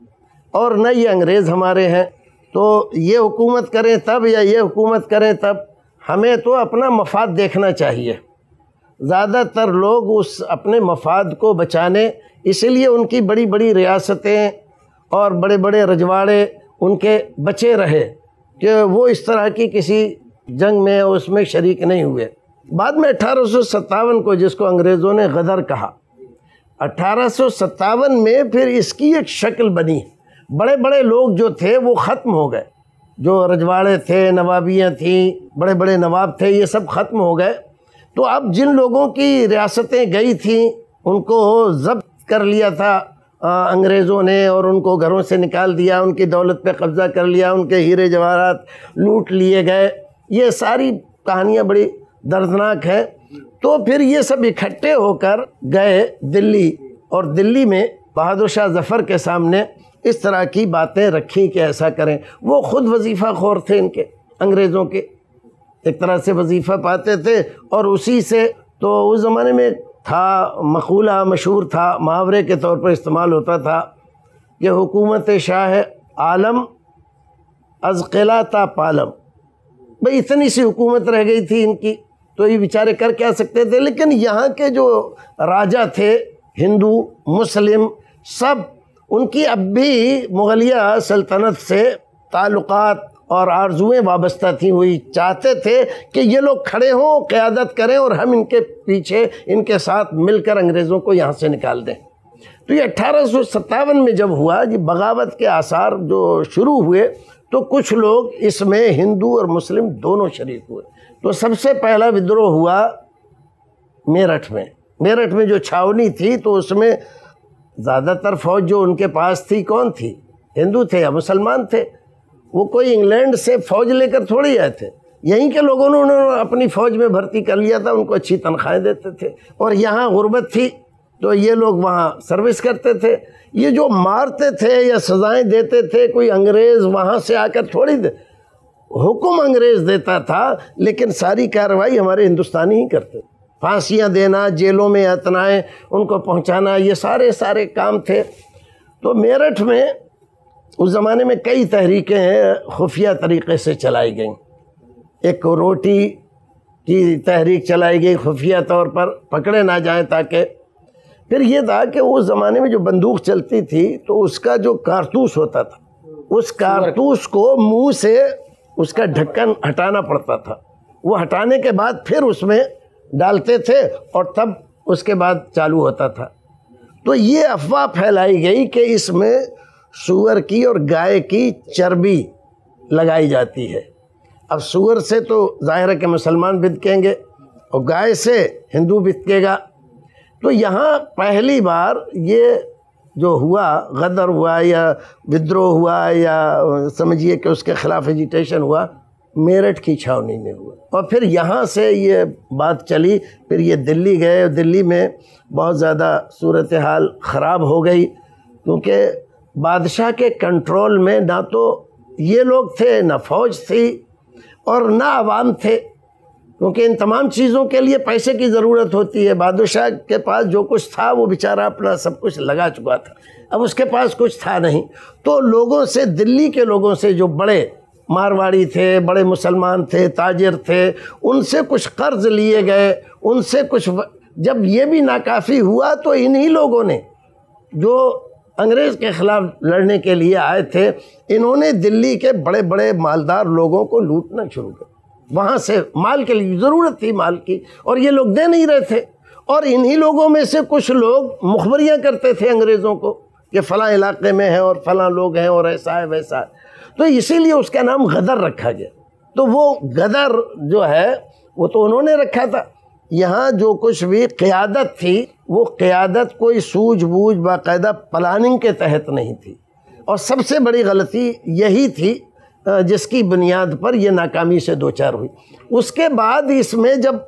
और न ये अंग्रेज़ हमारे हैं, तो ये हुकूमत करें तब या ये हुकूमत करें तब, हमें तो अपना मफाद देखना चाहिए। ज़्यादातर लोग उस अपने मफाद को बचाने, इसलिए उनकी बड़ी बड़ी रियासतें और बड़े बड़े रजवाड़े उनके बचे रहे कि वो इस तरह की किसी जंग में उसमें शरीक नहीं हुए। बाद में अठारह सौ सत्तावन को, जिसको अंग्रेज़ों ने गदर कहा, अठारह सौ सत्तावन में फिर इसकी एक शक्ल बनी। बड़े बड़े लोग जो थे वो ख़त्म हो गए, जो रजवाड़े थे, नवाबियाँ थीं, बड़े बड़े नवाब थे, ये सब ख़त्म हो गए। तो अब जिन लोगों की रियासतें गई थीं उनको ज़ब्त कर लिया था अंग्रेज़ों ने और उनको घरों से निकाल दिया, उनकी दौलत पे कब्ज़ा कर लिया, उनके हीरे जवाहरात लूट लिए गए। ये सारी कहानियाँ बड़ी दर्दनाक हैं। तो फिर ये सब इकट्ठे होकर गए दिल्ली, और दिल्ली में बहादुर शाह ज़फ़र के सामने इस तरह की बातें रखी कि ऐसा करें। वो ख़ुद वजीफ़ा खोर थे, इनके अंग्रेज़ों के एक तरह से वजीफ़ा पाते थे, और उसी से तो उस ज़माने में था मक़ूला मशहूर था, मुहावरे के तौर पर इस्तेमाल होता था कि हुकूमत शाह आलम अज़ क़िला ता पालम। भाई इतनी सी हुकूमत रह गई थी इनकी, तो ये बेचारे कर क्या सकते थे। लेकिन यहाँ के जो राजा थे, हिंदू मुस्लिम सब, उनकी अब भी मुग़लिया सल्तनत से ताल्लुक़ात और आरजुएँ वाबस्ता थी। हुई चाहते थे कि ये लोग खड़े हों, क़यादत करें, और हम इनके पीछे इनके साथ मिलकर अंग्रेज़ों को यहाँ से निकाल दें। तो ये अठारह सौ सत्तावन में जब हुआ, ये बगावत के आसार जो शुरू हुए, तो कुछ लोग इसमें हिंदू और मुस्लिम दोनों शरीक हुए। तो सबसे पहला विद्रोह हुआ मेरठ में। मेरठ में जो छावनी थी, तो उसमें ज़्यादातर फ़ौज जो उनके पास थी कौन थी, हिंदू थे या मुसलमान थे। वो कोई इंग्लैंड से फ़ौज लेकर थोड़ी आए थे, यहीं के लोगों ने उन्होंने अपनी फ़ौज में भर्ती कर लिया था, उनको अच्छी तनख्वाहें देते थे, और यहाँ गुर्बत थी तो ये लोग वहाँ सर्विस करते थे। ये जो मारते थे या सज़ाएँ देते थे, कोई अंग्रेज़ वहाँ से आकर थोड़ी दे, हुक्म अंग्रेज़ देता था, लेकिन सारी कार्रवाई हमारे हिंदुस्तानी ही करते। फांसियाँ देना, जेलों में यातनाएँ उनको पहुँचाना, ये सारे सारे काम थे। तो मेरठ में उस ज़माने में कई तहरीकें खुफिया तरीक़े से चलाई गईं। एक रोटी की तहरीक चलाई गई खुफिया तौर पर, पकड़े ना जाएं ताकि। फिर ये था कि उस ज़माने में जो बंदूक चलती थी तो उसका जो कारतूस होता था, उस कारतूस को मुंह से उसका ढक्कन हटाना पड़ता था। वो हटाने के बाद फिर उसमें डालते थे और तब उसके बाद चालू होता था। तो ये अफवाह फैलाई गई कि इसमें सूअर की और गाय की चर्बी लगाई जाती है। अब सूअर से तो ज़ाहिर है कि मुसलमान बिदकेंगे और गाय से हिंदू बिदकेगा। तो यहाँ पहली बार ये जो हुआ, गदर हुआ या विद्रोह हुआ या समझिए कि उसके ख़िलाफ़ एजिटेशन हुआ, मेरठ की छावनी में हुआ। और फिर यहाँ से ये बात चली, फिर ये दिल्ली गए। दिल्ली में बहुत ज़्यादा सूरत हाल ख़राब हो गई क्योंकि बादशाह के कंट्रोल में ना तो ये लोग थे, ना फ़ौज थी और ना आवाम थे, क्योंकि इन तमाम चीज़ों के लिए पैसे की ज़रूरत होती है। बादशाह के पास जो कुछ था वो बेचारा अपना सब कुछ लगा चुका था, अब उसके पास कुछ था नहीं। तो लोगों से, दिल्ली के लोगों से, जो बड़े मारवाड़ी थे, बड़े मुसलमान थे, ताजिर थे, उनसे कुछ कर्ज लिए गए, उनसे कुछ। जब ये भी नाकाफ़ी हुआ तो इन्हीं लोगों ने, जो अंग्रेज़ के ख़िलाफ़ लड़ने के लिए आए थे, इन्होंने दिल्ली के बड़े बड़े मालदार लोगों को लूटना शुरू किया। वहाँ से माल के लिए ज़रूरत थी, माल की, और ये लोग दे नहीं रहे थे। और इन्हीं लोगों में से कुछ लोग मुखबरियाँ करते थे अंग्रेज़ों को कि फ़लाँ इलाके में है और फ़लाँ लोग हैं और ऐसा है वैसा है। तो इसीलिए उसका नाम गदर रखा गया। तो वो गदर जो है वो तो उन्होंने रखा था। यहाँ जो कुछ भी क़यादत थी वो क़यादत कोई सूझबूझ बाकायदा प्लानिंग के तहत नहीं थी। और सबसे बड़ी गलती यही थी जिसकी बुनियाद पर यह नाकामी से दो चार हुई। उसके बाद इसमें जब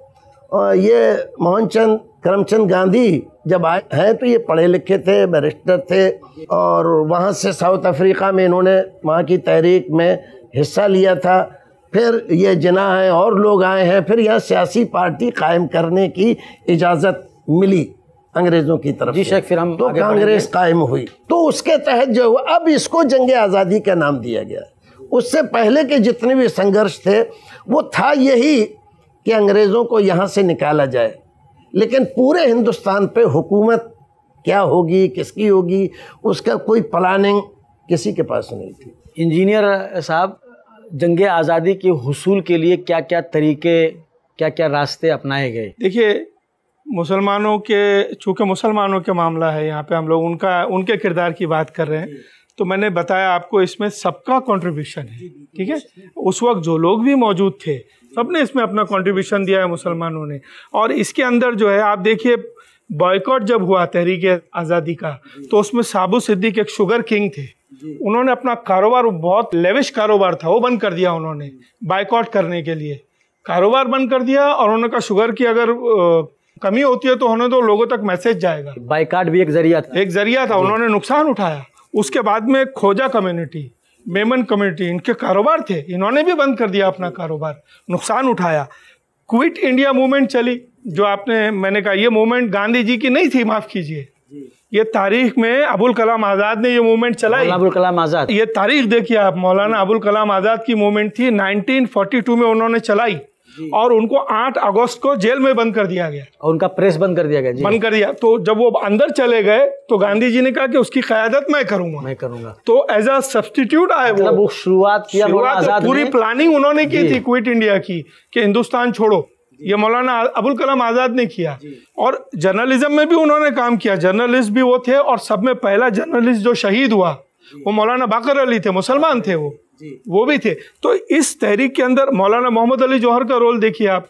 ये मोहनचंद करमचंद गांधी जब आए हैं तो ये पढ़े लिखे थे, बैरिस्टर थे, और वहाँ से साउथ अफ्रीका में इन्होंने वहाँ की तहरीक में हिस्सा लिया था। फिर ये जिन्ना हैं और लोग आए हैं, फिर यहाँ सियासी पार्टी कायम करने की इजाज़त मिली अंग्रेज़ों की तरफ जी शेख। फिर हम तो कांग्रेस कायम हुई, तो उसके तहत जो हुआ अब इसको जंग आज़ादी का नाम दिया गया। उससे पहले के जितने भी संघर्ष थे वो था यही कि अंग्रेज़ों को यहाँ से निकाला जाए, लेकिन पूरे हिंदुस्तान पे हुकूमत क्या होगी, किसकी होगी, उसका कोई प्लानिंग किसी के पास नहीं थी। इंजीनियर साहब, जंग आज़ादी के हुसूल के लिए क्या क्या तरीके, क्या क्या रास्ते अपनाए गए? देखिए, मुसलमानों के, चूँकि मुसलमानों के मामला है यहाँ पे, हम लोग उनका उनके किरदार की बात कर रहे हैं, तो मैंने बताया आपको इसमें सबका कंट्रीब्यूशन है। ठीक है, उस वक्त जो लोग भी मौजूद थे सबने इसमें अपना कंट्रीब्यूशन दिया है मुसलमानों ने। और इसके अंदर जो है आप देखिए, बॉयकॉट जब हुआ तहरीक आज़ादी का, तो उसमें साबु सिद्दीक एक शुगर किंग थे, उन्होंने अपना कारोबार, बहुत लेविश कारोबार था, वो बंद कर दिया उन्होंने बायकॉट करने के लिए। कारोबार बंद कर दिया और उन्होंने कहा शुगर की अगर आ, कमी होती है तो होने दो, लोगों तक मैसेज जाएगा। बायकॉट भी एक जरिया था, एक जरिया था, उन्होंने नुकसान उठाया। उसके बाद में खोजा कम्युनिटी, मेमन कम्युनिटी, इनके कारोबार थे, इन्होंने भी बंद कर दिया अपना कारोबार, नुकसान उठाया। क्विट इंडिया मूवमेंट चली, जो आपने, मैंने कहा ये मूवमेंट गांधी जी की नहीं थी, माफ़ कीजिए, ये तारीख में अबुल कलाम आज़ाद ने ये मूवमेंट चलाई। अबुल कलाम आज़ाद, ये तारीख देखिए आप, मौलाना अबुल कलाम आज़ाद की मूवमेंट थी, नाइनटीन फोर्टी टू में उन्होंने चलाई और उनको आठ अगस्त को जेल में बंद कर दिया गया और उनका प्रेस बंद कर दिया गया जी। बंद कर दिया। तो जब वो अंदर चले गए तो गांधी जी ने कहा कि उसकी क़यादत मैं करूंगा मैं करूंगा तो एज अ सब्स्टिट्यूट आए वो, वो शुरुआत किया, शुरुआत पूरी प्लानिंग उन्होंने की थी क्विट इंडिया की, कि हिंदुस्तान छोड़ो, ये मौलाना अबुल कलाम आज़ाद ने किया। और जर्नलिज्म में भी उन्होंने काम किया, जर्नलिस्ट भी वो थे, और सब में पहला जर्नलिस्ट जो शहीद हुआ वो मौलाना बाकर अली थे, मुसलमान थे वो वो भी थे। तो इस तहरीक के अंदर मौलाना मोहम्मद अली जौहर का रोल देखिए आप,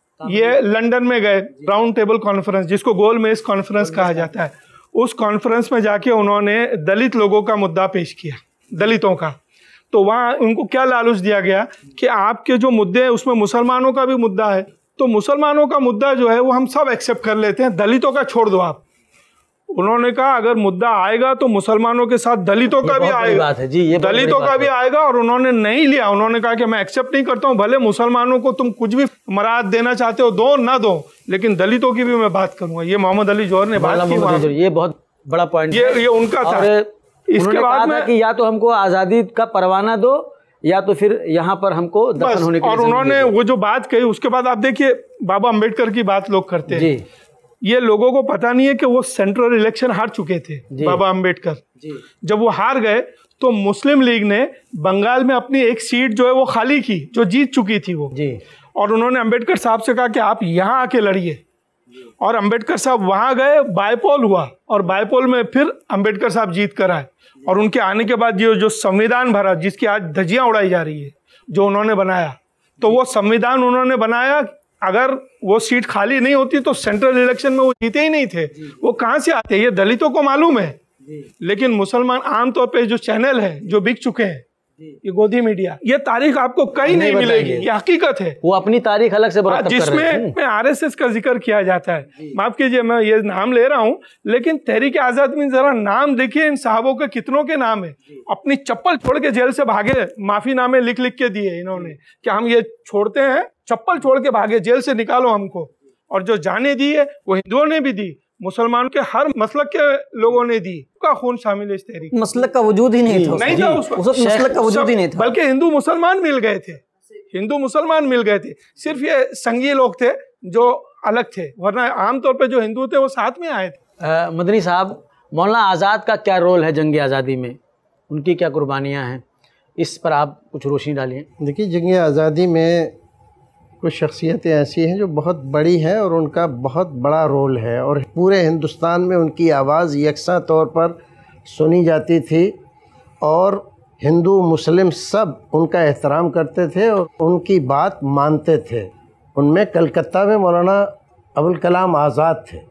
ये लंदन में गए, राउंड टेबल कॉन्फ्रेंस जिसको गोल मेज कॉन्फ्रेंस कहा जाता है, उस कॉन्फ्रेंस में जाके उन्होंने दलित लोगों का मुद्दा पेश किया, दलितों का। तो वहाँ उनको क्या लालच दिया गया कि आपके जो मुद्दे हैं उसमें मुसलमानों का भी मुद्दा है, तो मुसलमानों का मुद्दा जो है वो हम सब एक्सेप्ट कर लेते हैं, दलितों का छोड़ दो आप। उन्होंने कहा अगर मुद्दा आएगा तो मुसलमानों के साथ दलितों का भी आएगा, बात है जी, ये दलितों का भी आएगा। और उन्होंने नहीं लिया, उन्होंने कहा कि मैं एक्सेप्ट नहीं करता हूँ, भले मुसलमानों को तुम कुछ भी मराहत देना चाहते हो दो ना दो, लेकिन दलितों की भी मैं बात करूंगा। ये मोहम्मद अली जौहर ने बात की, ये बहुत बड़ा पॉइंट, ये ये उनका था। इसके बाद में कि या तो हमको आज़ादी का परवाना दो या तो फिर यहाँ पर हमको दफन होने के लिए। और उन्होंने वो जो बात कही उसके बाद आप देखिए बाबा अम्बेडकर की बात लोग करते हैं जी। ये लोगों को पता नहीं है कि वो सेंट्रल इलेक्शन हार चुके थे बाबा अम्बेडकर। जब वो हार गए तो मुस्लिम लीग ने बंगाल में अपनी एक सीट जो है वो खाली की, जो जीत चुकी थी वो जी। और उन्होंने अम्बेडकर साहब से कहा कि आप यहाँ आके लड़िए, और अम्बेडकर साहब वहाँ गए, बायपोल हुआ और बायपोल में फिर अम्बेडकर साहब जीत कर आए। और उनके आने के बाद ये जो संविधान भरा जिसकी आज धज्जियाँ उड़ाई जा रही है, जो उन्होंने बनाया, तो वो संविधान उन्होंने बनाया। अगर वो सीट खाली नहीं होती तो सेंट्रल इलेक्शन में वो जीते ही नहीं थे। वो कहाँ से आते? ये दलितों को मालूम है, लेकिन मुसलमान आमतौर पे जो चैनल है जो बिक चुके हैं, ये गोदी मीडिया, ये तारीख आपको कहीं नहीं, नहीं मिलेगी, ये हकीकत है। वो अपनी तारीख अलग से मुरतब कर रहे हैं। जिसमें में आरएसएस का जिक्र किया जाता है। माफ कीजिए मैं ये नाम ले रहा हूँ, लेकिन तहरीक आजाद में जरा नाम देखिए, इन साहबों के कितनों के नाम है। अपनी चप्पल छोड़ के जेल से भागे, माफीनामे लिख लिख के दिए इन्होंने कि हम ये छोड़ते हैं, चप्पल छोड़ के भागे, जेल से निकालो हमको। और जो जाने दी है वो हिंदुओं ने भी दी, मुसलमानों के हर मसलक के लोगों ने दी, का खून शामिल है इस तहरीक। मसलक का वजूद ही नहीं था, नहीं था उस वक्त, मसलक का वजूद ही नहीं था, बल्कि हिंदू मुसलमान मिल गए थे, हिंदू मुसलमान मिल गए थे। सिर्फ ये संघीय लोग थे जो अलग थे, वरना आमतौर पे जो हिंदू थे वो साथ में आए थे। आ, मदनी साहब, मौलाना आज़ाद का क्या रोल है जंग आज़ादी में, उनकी क्या कुर्बानियाँ हैं, इस पर आप कुछ रोशनी डालिए। देखिए, जंग आज़ादी में कुछ शख्सियतें ऐसी हैं जो बहुत बड़ी हैं और उनका बहुत बड़ा रोल है, और पूरे हिंदुस्तान में उनकी आवाज़ यकसा तौर पर सुनी जाती थी, और हिंदू मुस्लिम सब उनका एहतराम करते थे और उनकी बात मानते थे। उनमें कलकत्ता में मौलाना अबुल कलाम आज़ाद थे,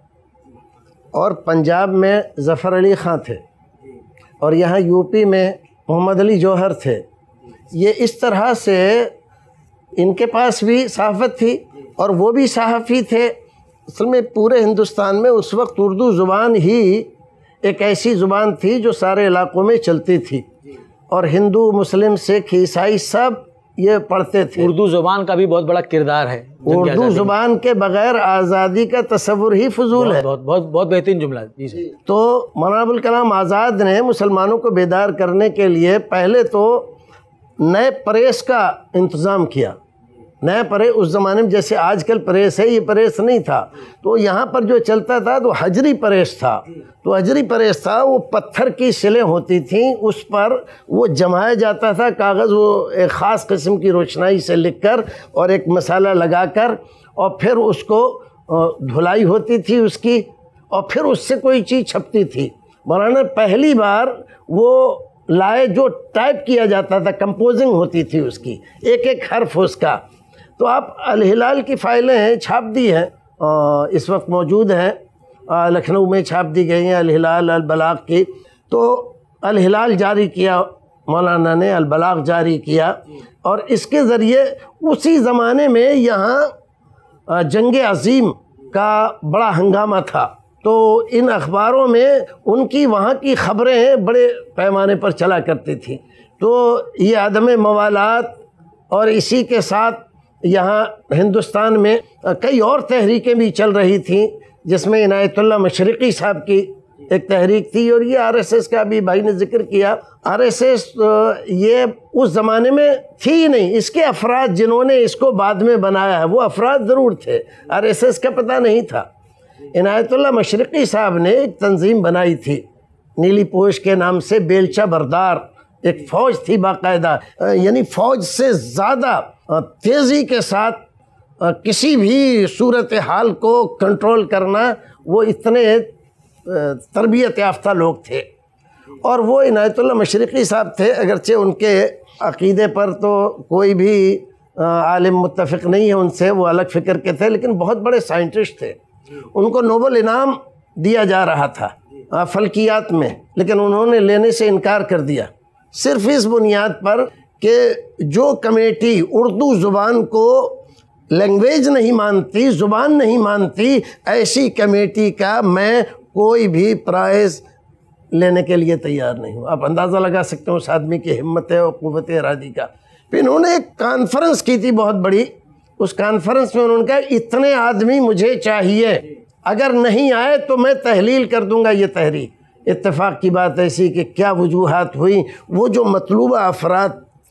और पंजाब में ज़फ़र अली ख़ां थे, और यहाँ यूपी में मोहम्मद अली जौहर थे। ये इस तरह से इनके पास भी सहाफ़त थी और वो भी सहाफ़ी थे। असल में पूरे हिंदुस्तान में उस वक्त उर्दू ज़ुबान ही एक ऐसी ज़ुबान थी जो सारे इलाक़ों में चलती थी, और हिंदू मुस्लिम सिख ईसाई सब ये पढ़ते थे। उर्दू ज़ुबान का भी बहुत बड़ा किरदार है। उर्दू ज़ुबान के बगैर आज़ादी का तसव्वुर ही फजूल है। बहुत बहुत बहुत बेहतरीन जुमला जी सर। तो मौलाना अबुल कलाम आज़ाद ने मुसलमानों को बेदार करने के लिए पहले तो नए प्रेस का इंतज़ाम किया। नया प्रेस उस ज़माने में जैसे आजकल प्रेस है, ये प्रेस नहीं था। तो यहाँ पर जो चलता था तो हजरी प्रेस था। तो हजरी प्रेस था, वो पत्थर की सिलें होती थीं, उस पर वो जमाया जाता था कागज़, वो एक ख़ास किस्म की रोशनाई से लिखकर और एक मसाला लगाकर, और फिर उसको धुलाई होती थी उसकी, और फिर उससे कोई चीज़ छपती थी। मौलाना पहली बार वो लाए जो टाइप किया जाता था, कंपोजिंग होती थी उसकी, एक एक हर्फ उसका। तो आप अल हिलाल की फ़ाइलें हैं, छाप दी हैं, इस वक्त मौजूद हैं, लखनऊ में छाप दी गई हैं अल हिलाल अल बलाग की। तो अल हिलाल जारी किया मौलाना ने, अल बलाग जारी किया, और इसके ज़रिए उसी ज़माने में यहाँ जंग अज़ीम का बड़ा हंगामा था। तो इन अखबारों में उनकी वहाँ की ख़बरें बड़े पैमाने पर चला करती थी। तो ये आदम मवालात, और इसी के साथ यहाँ हिंदुस्तान में कई और तहरीकें भी चल रही थी, जिसमें इनायतुल्लाह मशरिक़ी साहब की एक तहरीक थी, और ये आरएसएस का भी भाई ने जिक्र किया। आरएसएस ये उस ज़माने में थी ही नहीं, इसके अफराद जिन्होंने इसको बाद में बनाया है वो अफराद ज़रूर थे, आरएसएस का पता नहीं था। इनायतुल्लाह मशरिक़ी साहब ने एक तंजीम बनाई थी नीली पोश के नाम से, बेलचा बरदार एक फ़ौज थी बाकायदा, यानी फ़ौज से ज़्यादा तेज़ी के साथ किसी भी सूरत हाल को कंट्रोल करना, वो इतने तरबियत याफ्ता लोग थे। और वो इनायतुल्लाह मशरिक़ी साहब थे, अगरचे उनके अक़ीदे पर तो कोई भी आलिम मुत्तफ़िक़ नहीं है उनसे, वो अलग फ़िक्र के थे, लेकिन बहुत बड़े साइंटिस्ट थे। उनको नोबल इनाम दिया जा रहा था फ़ल्कियात में, लेकिन उन्होंने लेने से इनकार कर दिया, सिर्फ़ इस बुनियाद पर कि जो कमेटी उर्दू ज़ुबान को लैंग्वेज नहीं मानती, ज़ुबान नहीं मानती, ऐसी कमेटी का मैं कोई भी प्राइज़ लेने के लिए तैयार नहीं हूँ। आप अंदाज़ा लगा सकते हो उस आदमी की हिम्मत है और क़ुव्वत इरादी का। फिर इन्होंने एक कॉन्फ्रेंस की थी बहुत बड़ी, उस कॉन्फ्रेंस में उन्होंने कहा इतने आदमी मुझे चाहिए, अगर नहीं आए तो मैं तहलील कर दूँगा ये तहरीक। इत्तेफाक की बात ऐसी कि क्या वजूहात हुई, वो जो मतलूबा अफराद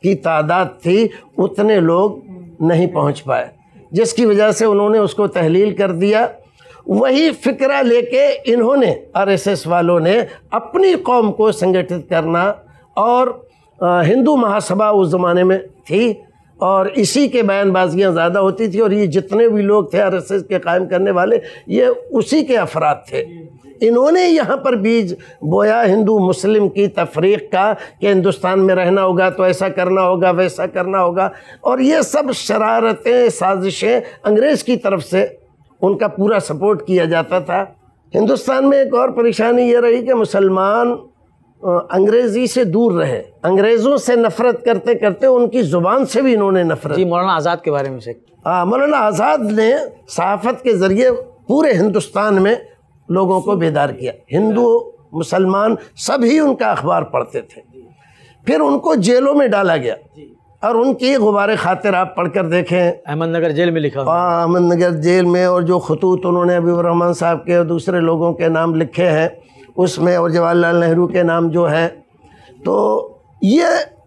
की तादाद थी उतने लोग नहीं पहुंच पाए, जिसकी वजह से उन्होंने उसको तहलील कर दिया। वही फिक्रा लेके इन्होंने आरएसएस वालों ने अपनी कौम को संगठित करना, और हिंदू महासभा उस ज़माने में थी और इसी के बयानबाजियाँ ज़्यादा होती थी, और ये जितने भी लोग थे आरएसएस के कायम करने वाले ये उसी के अफराद थे। इन्होंने यहाँ पर बीज बोया हिंदू मुस्लिम की तफरीक का कि हिंदुस्तान में रहना होगा तो ऐसा करना होगा वैसा करना होगा, और ये सब शरारतें साजिशें अंग्रेज़ की तरफ से उनका पूरा सपोर्ट किया जाता था। हिंदुस्तान में एक और परेशानी ये रही कि मुसलमान अंग्रेज़ी से दूर रहे, अंग्रेज़ों से नफ़रत करते करते उनकी ज़ुबान से भी इन्होंने नफ़रत। जी, मौलाना आज़ाद के बारे में से। हाँ, मौलाना आज़ाद ने सहाफ़त के ज़रिए पूरे हिंदुस्तान में लोगों को बेदार किया। हिंदू मुसलमान सभी उनका अखबार पढ़ते थे। फिर उनको जेलों में डाला गया, और उनकी गुबारे खातिर आप पढ़कर देखें, अहमदनगर जेल में लिखा। हाँ, अहमदनगर जेल में, और जो खतूत उन्होंने हबीबुर रहमान साहब के और दूसरे लोगों के नाम लिखे हैं उसमें, और जवाहरलाल नेहरू के नाम जो है, तो ये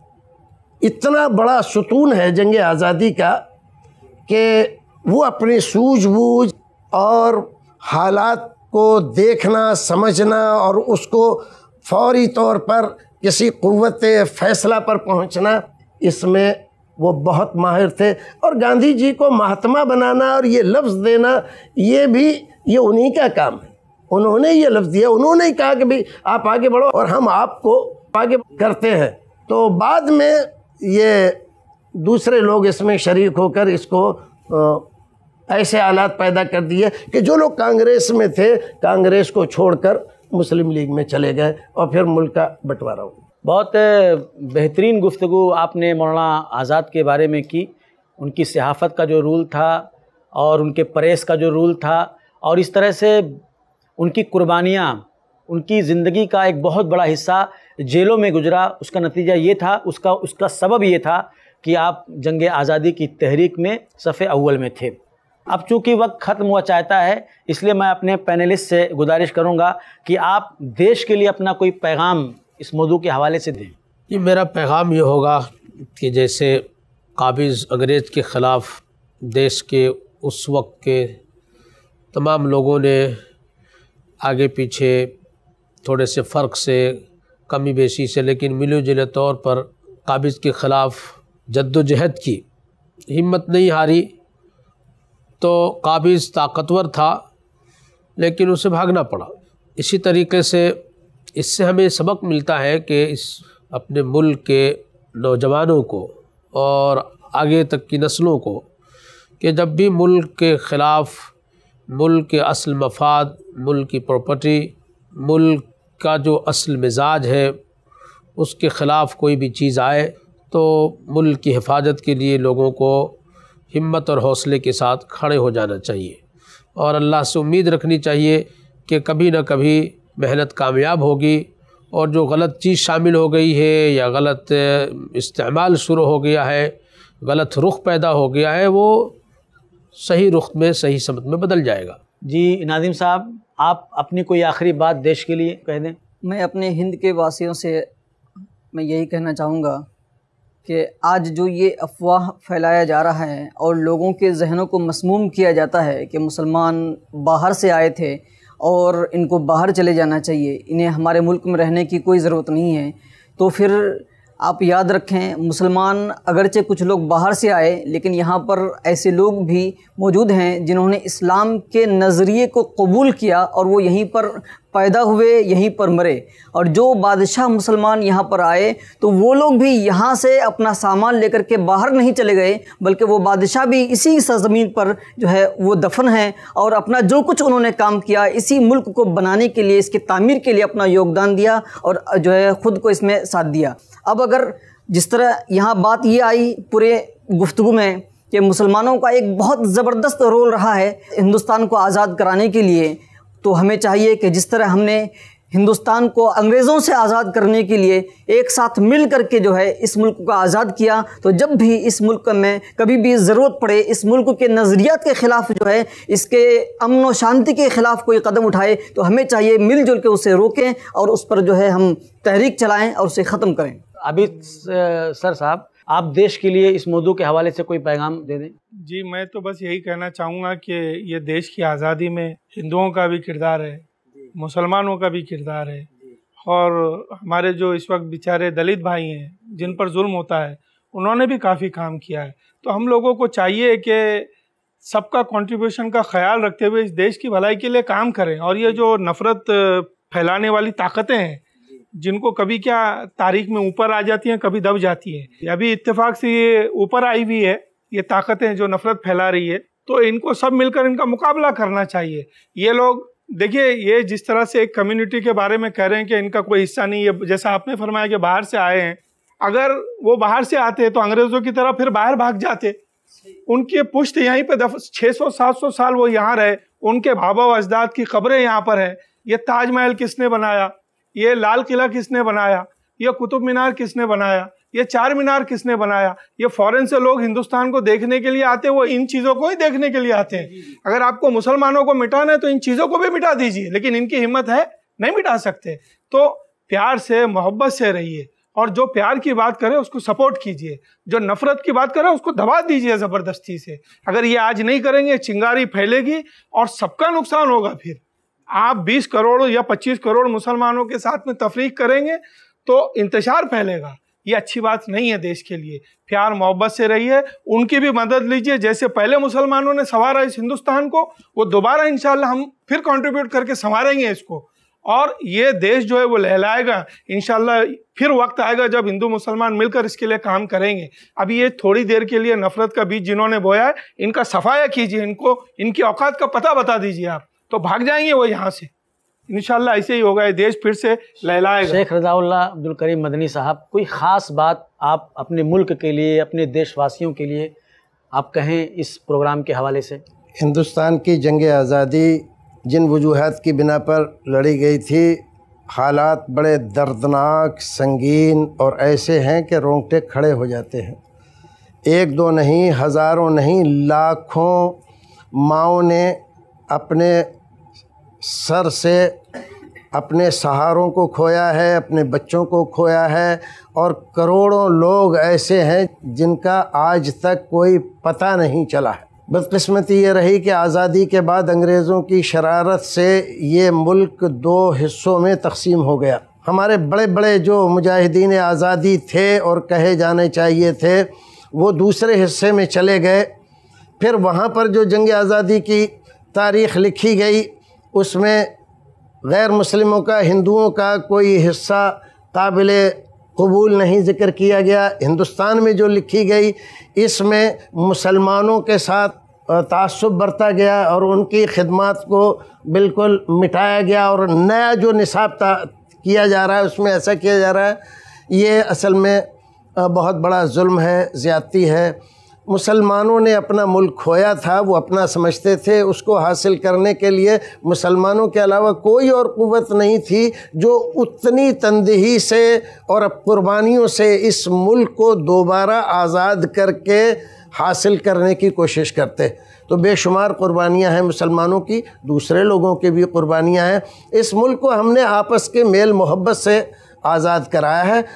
इतना बड़ा सुतून है जंग आज़ादी का कि वो अपनी सूझबूझ और हालात को देखना समझना और उसको फौरी तौर पर किसी क़ुव्वत फ़ैसला पर पहुंचना, इसमें वो बहुत माहिर थे। और गांधी जी को महात्मा बनाना और ये लफ्ज़ देना, ये भी ये उन्हीं का काम है। उन्होंने ये लफ्ज़ दिया, उन्होंने ही कहा कि भाई आप आगे बढ़ो और हम आपको आगे करते हैं। तो बाद में ये दूसरे लोग इसमें शरीक होकर इसको आ, ऐसे हालात पैदा कर दिए कि जो लोग कांग्रेस में थे कांग्रेस को छोड़कर मुस्लिम लीग में चले गए, और फिर मुल्क का बंटवारा हो। बहुत बेहतरीन गुफ्तगू आपने मौलाना आज़ाद के बारे में की, उनकी सहाफ़त का जो रूल था और उनके प्रेस का जो रूल था, और इस तरह से उनकी कुर्बानियाँ, उनकी ज़िंदगी का एक बहुत बड़ा हिस्सा जेलों में गुजरा। उसका नतीजा ये था, उसका उसका सबब ये था कि आप जंग आज़ादी की तहरीक में सफ़े अव्वल में थे। अब चूँकि वक्त ख़त्म हुआ चाहता है, इसलिए मैं अपने पैनलिस्ट से गुजारिश करूँगा कि आप देश के लिए अपना कोई पैगाम इस मौजू के हवाले से दें। ये मेरा पैगाम ये होगा कि जैसे काबिज़ अंग्रेज़ के ख़िलाफ़ देश के उस वक्त के तमाम लोगों ने आगे पीछे थोड़े से फ़र्क से, कमी बेशी से, लेकिन मिले जुले तौर पर काबिज़ के ख़िलाफ़ जद्दोजहद की, हिम्मत नहीं हारी, तो काबिज़ ताकतवर था लेकिन उसे भागना पड़ा। इसी तरीके से इससे हमें सबक मिलता है कि इस अपने मुल्क के नौजवानों को और आगे तक की नस्लों को कि जब भी मुल्क के ख़िलाफ़, मुल्क के असल मफाद, मुल्क की प्रॉपर्टी, मुल्क का जो असल मिजाज है उसके ख़िलाफ़ कोई भी चीज़ आए तो मुल्क की हिफाजत के लिए लोगों को हिम्मत और हौसले के साथ खड़े हो जाना चाहिए, और अल्लाह से उम्मीद रखनी चाहिए कि कभी न कभी मेहनत कामयाब होगी, और जो गलत चीज़ शामिल हो गई है या गलत इस्तेमाल शुरू हो गया है, गलत रुख पैदा हो गया है, वो सही रुख में, सही समत में बदल जाएगा। जी नाज़िम साहब, आप अपनी कोई आखिरी बात देश के लिए कह दें। मैं अपने हिंद के वासियों से मैं यही कहना चाहूँगा कि आज जो ये अफवाह फैलाया जा रहा है और लोगों के जहनों को मसमूम किया जाता है कि मुसलमान बाहर से आए थे और इनको बाहर चले जाना चाहिए, इन्हें हमारे मुल्क में रहने की कोई ज़रूरत नहीं है, तो फिर आप याद रखें मुसलमान अगरचे कुछ लोग बाहर से आए, लेकिन यहाँ पर ऐसे लोग भी मौजूद हैं जिन्होंने इस्लाम के नज़रिए को कबूल किया और वो यहीं पर पैदा हुए, यहीं पर मरे। और जो बादशाह मुसलमान यहाँ पर आए तो वो लोग भी यहाँ से अपना सामान लेकर के बाहर नहीं चले गए, बल्कि वो बादशाह भी इसी सरज़मीन पर जो है वो दफन हैं और अपना जो कुछ उन्होंने काम किया इसी मुल्क को बनाने के लिए, इसकी तामीर के लिए अपना योगदान दिया और जो है ख़ुद को इसमें साथ दिया। अब अगर जिस तरह यहाँ बात ये आई पूरे गुफ्तगू में कि मुसलमानों का एक बहुत ज़बरदस्त रोल रहा है हिंदुस्तान को आज़ाद कराने के लिए, तो हमें चाहिए कि जिस तरह हमने हिंदुस्तान को अंग्रेज़ों से आज़ाद करने के लिए एक साथ मिल करके जो है इस मुल्क को आज़ाद किया, तो जब भी इस मुल्क में कभी भी ज़रूरत पड़े, इस मुल्क के नज़रियात के ख़िलाफ़ जो है, इसके अमन व शांति के ख़िलाफ़ कोई कदम उठाए, तो हमें चाहिए मिलजुल के उसे रोकें और उस पर जो है हम तहरीक चलाएँ और उसे ख़त्म करें। अभी सर साहब आप देश के लिए इस मौजू के हवाले से कोई पैगाम दे दें। जी, मैं तो बस यही कहना चाहूँगा कि ये देश की आज़ादी में हिंदुओं का भी किरदार है, मुसलमानों का भी किरदार है, और हमारे जो इस वक्त बेचारे दलित भाई हैं जिन पर जुल्म होता है, उन्होंने भी काफ़ी काम किया है। तो हम लोगों को चाहिए कि सबका कंट्रीब्यूशन का ख्याल रखते हुए इस देश की भलाई के लिए काम करें। और ये जो नफ़रत फैलाने वाली ताकतें हैं, जिनको कभी क्या तारीख में ऊपर आ जाती हैं, कभी दब जाती हैं, अभी इत्तेफाक से ये ऊपर आई हुई है, ये ताकतें जो नफ़रत फैला रही है, तो इनको सब मिलकर इनका मुकाबला करना चाहिए। ये लोग देखिए, ये जिस तरह से एक कम्युनिटी के बारे में कह रहे हैं कि इनका कोई हिस्सा नहीं है, जैसा आपने फरमाया कि बाहर से आए हैं, अगर वो बाहर से आते तो अंग्रेज़ों की तरह फिर बाहर भाग जाते। उनके पुश्त यहीं पे छः सौ सात सौ साल वो यहाँ रहे, उनके बाबा व अजदाद की कब्रें यहाँ पर हैं। ये ताजमहल किसने बनाया, ये लाल किला किसने बनाया, ये कुतुब मीनार किसने बनाया, ये चार मीनार किसने बनाया। ये फॉरेन से लोग हिंदुस्तान को देखने के लिए आते हैं, वो इन चीज़ों को ही देखने के लिए आते हैं। अगर आपको मुसलमानों को मिटाना है तो इन चीज़ों को भी मिटा दीजिए, लेकिन इनकी हिम्मत है, नहीं मिटा सकते। तो प्यार से, मोहब्बत से रहिए, और जो प्यार की बात करे उसको सपोर्ट कीजिए, जो नफ़रत की बात करे उसको दबा दीजिए ज़बरदस्ती से। अगर ये आज नहीं करेंगे, चिंगारी फैलेगी और सबका नुकसान होगा। फिर आप बीस करोड़ या पच्चीस करोड़ मुसलमानों के साथ में तफरीक करेंगे तो इंतशार फैलेगा। ये अच्छी बात नहीं है देश के लिए। प्यार मोहब्बत से रहिए, उनकी भी मदद लीजिए। जैसे पहले मुसलमानों ने संवारा इस हिंदुस्तान को, वो दोबारा इंशाल्लाह हम फिर कंट्रीब्यूट करके संवारेंगे इसको, और ये देश जो है वो लहलाएगा इंशाल्लाह। फिर वक्त आएगा जब हिंदू मुसलमान मिलकर इसके लिए काम करेंगे। अभी ये थोड़ी देर के लिए नफ़रत का बीज जिन्होंने बोया है, इनका सफाया कीजिए, इनको इनकी औकात का पता बता दीजिए आप, तो भाग जाएंगे वो यहाँ से। इंशाल्लाह ऐसे ही होगा, ये देश फिर से लहलाएगा। शेख रज़ाउल्लाह अब्दुल करीम मदनी साहब, कोई ख़ास बात आप अपने मुल्क के लिए, अपने देशवासियों के लिए आप कहें इस प्रोग्राम के हवाले से। हिंदुस्तान की जंग आज़ादी जिन वजूहात की बिना पर लड़ी गई थी, हालात बड़े दर्दनाक, संगीन और ऐसे हैं कि रोंगटे खड़े हो जाते हैं। एक दो नहीं, हज़ारों नहीं, लाखों माओं ने अपने सर से अपने सहारों को खोया है, अपने बच्चों को खोया है, और करोड़ों लोग ऐसे हैं जिनका आज तक कोई पता नहीं चला है। बदकिस्मती ये रही कि आज़ादी के बाद अंग्रेज़ों की शरारत से ये मुल्क दो हिस्सों में तकसीम हो गया। हमारे बड़े बड़े जो मुजाहिदीन आज़ादी थे और कहे जाने चाहिए थे, वो दूसरे हिस्से में चले गए। फिर वहाँ पर जो जंग आज़ादी की तारीख़ लिखी गई, उसमें गैर मुस्लिमों का, हिंदुओं का कोई हिस्सा काबिल कबूल नहीं ज़िक्र किया गया। हिंदुस्तान में जो लिखी गई, इसमें मुसलमानों के साथ तासुब बरता गया और उनकी खिदमत को बिल्कुल मिटाया गया, और नया जो निसाब किया जा रहा है उसमें ऐसा किया जा रहा है। ये असल में बहुत बड़ा जुल्म है, ज़्यादती है। मुसलमानों ने अपना मुल्क खोया था, वो अपना समझते थे, उसको हासिल करने के लिए मुसलमानों के अलावा कोई और क़ुव्वत नहीं थी जो उतनी तंदही से और कुर्बानियों से इस मुल्क को दोबारा आज़ाद करके हासिल करने की कोशिश करते। तो बेशुमार कुर्बानियाँ हैं मुसलमानों की, दूसरे लोगों की भी कुर्बानियाँ हैं। इस मुल्क को हमने आपस के मेल मोहब्बत से आज़ाद कराया है।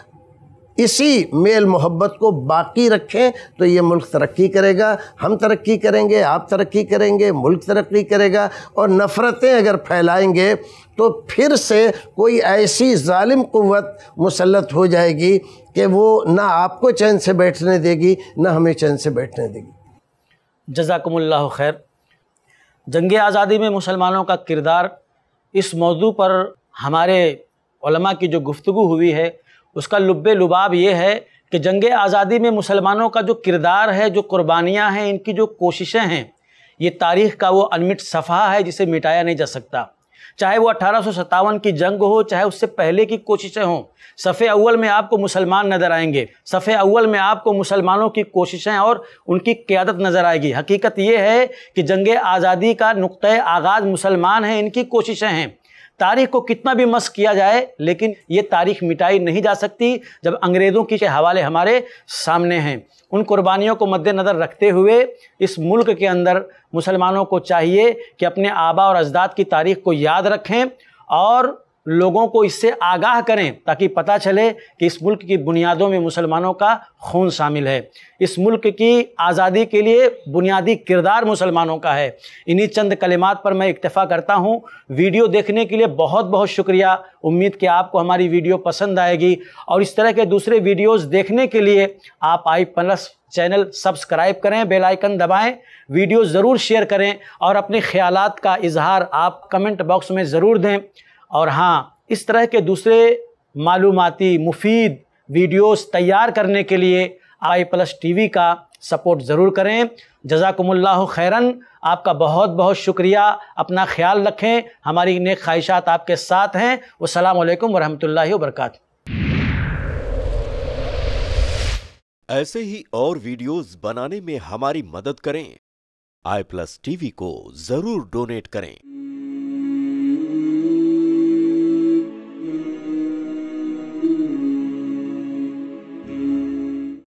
इसी मेल मोहब्बत को बाकी रखें तो ये मुल्क तरक्की करेगा, हम तरक्की करेंगे, आप तरक्की करेंगे, मुल्क तरक्की करेगा। और नफ़रतें अगर फैलाएंगे तो फिर से कोई ऐसी जालिम क़ुव्वत मुसल्लत हो जाएगी कि वो ना आपको चैन से बैठने देगी, ना हमें चैन से बैठने देगी। जज़ाकुमुल्लाह खैर। जंग आज़ादी में मुसलमानों का किरदार, इस मौजू पर हमारे उलमा की जो गुफ्तगू हुई है, उसका लुब्बे लुबाब ये है कि जंग आज़ादी में मुसलमानों का जो किरदार है, जो कुर्बानियाँ हैं, इनकी जो कोशिशें हैं, ये तारीख़ का वो अनमिट सफ़हा है जिसे मिटाया नहीं जा सकता। चाहे वो अठारह सौ सत्तावन की जंग हो, चाहे उससे पहले की कोशिशें हों, सफ़े अव्वल में आपको मुसलमान नज़र आएंगे, सफ़े अव्वल में आपको मुसलमानों की कोशिशें और उनकी क़यादत नज़र आएगी। हकीकत ये है कि जंग आज़ादी का नुक्ते आगाज़ मुसलमान हैं, इनकी कोशिशें हैं। तारीख़ को कितना भी मस्क किया जाए, लेकिन ये तारीख़ मिटाई नहीं जा सकती जब अंग्रेज़ों के हवाले हमारे सामने हैं। उन कुर्बानियों को मद्देनज़र रखते हुए इस मुल्क के अंदर मुसलमानों को चाहिए कि अपने आबा और अजदाद की तारीख़ को याद रखें और लोगों को इससे आगाह करें ताकि पता चले कि इस मुल्क की बुनियादों में मुसलमानों का खून शामिल है, इस मुल्क की आज़ादी के लिए बुनियादी किरदार मुसलमानों का है। इन्हीं चंद कलिमात पर मैं इक्तफ़ा करता हूँ। वीडियो देखने के लिए बहुत बहुत शुक्रिया। उम्मीद कि आपको हमारी वीडियो पसंद आएगी और इस तरह के दूसरे वीडियोज़ देखने के लिए आप आई प्लस चैनल सब्सक्राइब करें, बेल आइकन दबाएं, वीडियो ज़रूर शेयर करें और अपने ख्यालात का इजहार आप कमेंट बॉक्स में ज़रूर दें। और हाँ, इस तरह के दूसरे मालूमाती मुफीद वीडियोस तैयार करने के लिए आई प्लस टीवी का सपोर्ट ज़रूर करें। जज़ाकुमुल्लाहु खैरन। आपका बहुत बहुत शुक्रिया। अपना ख्याल रखें। हमारी नेक ख्वाहिशात आपके साथ हैं। वस्सलामु अलैकुम वरहमतुल्लाहि वबरकातुहू। ऐसे ही और वीडियोस बनाने में हमारी मदद करें। आई प्लस टीवी को जरूर डोनेट करें।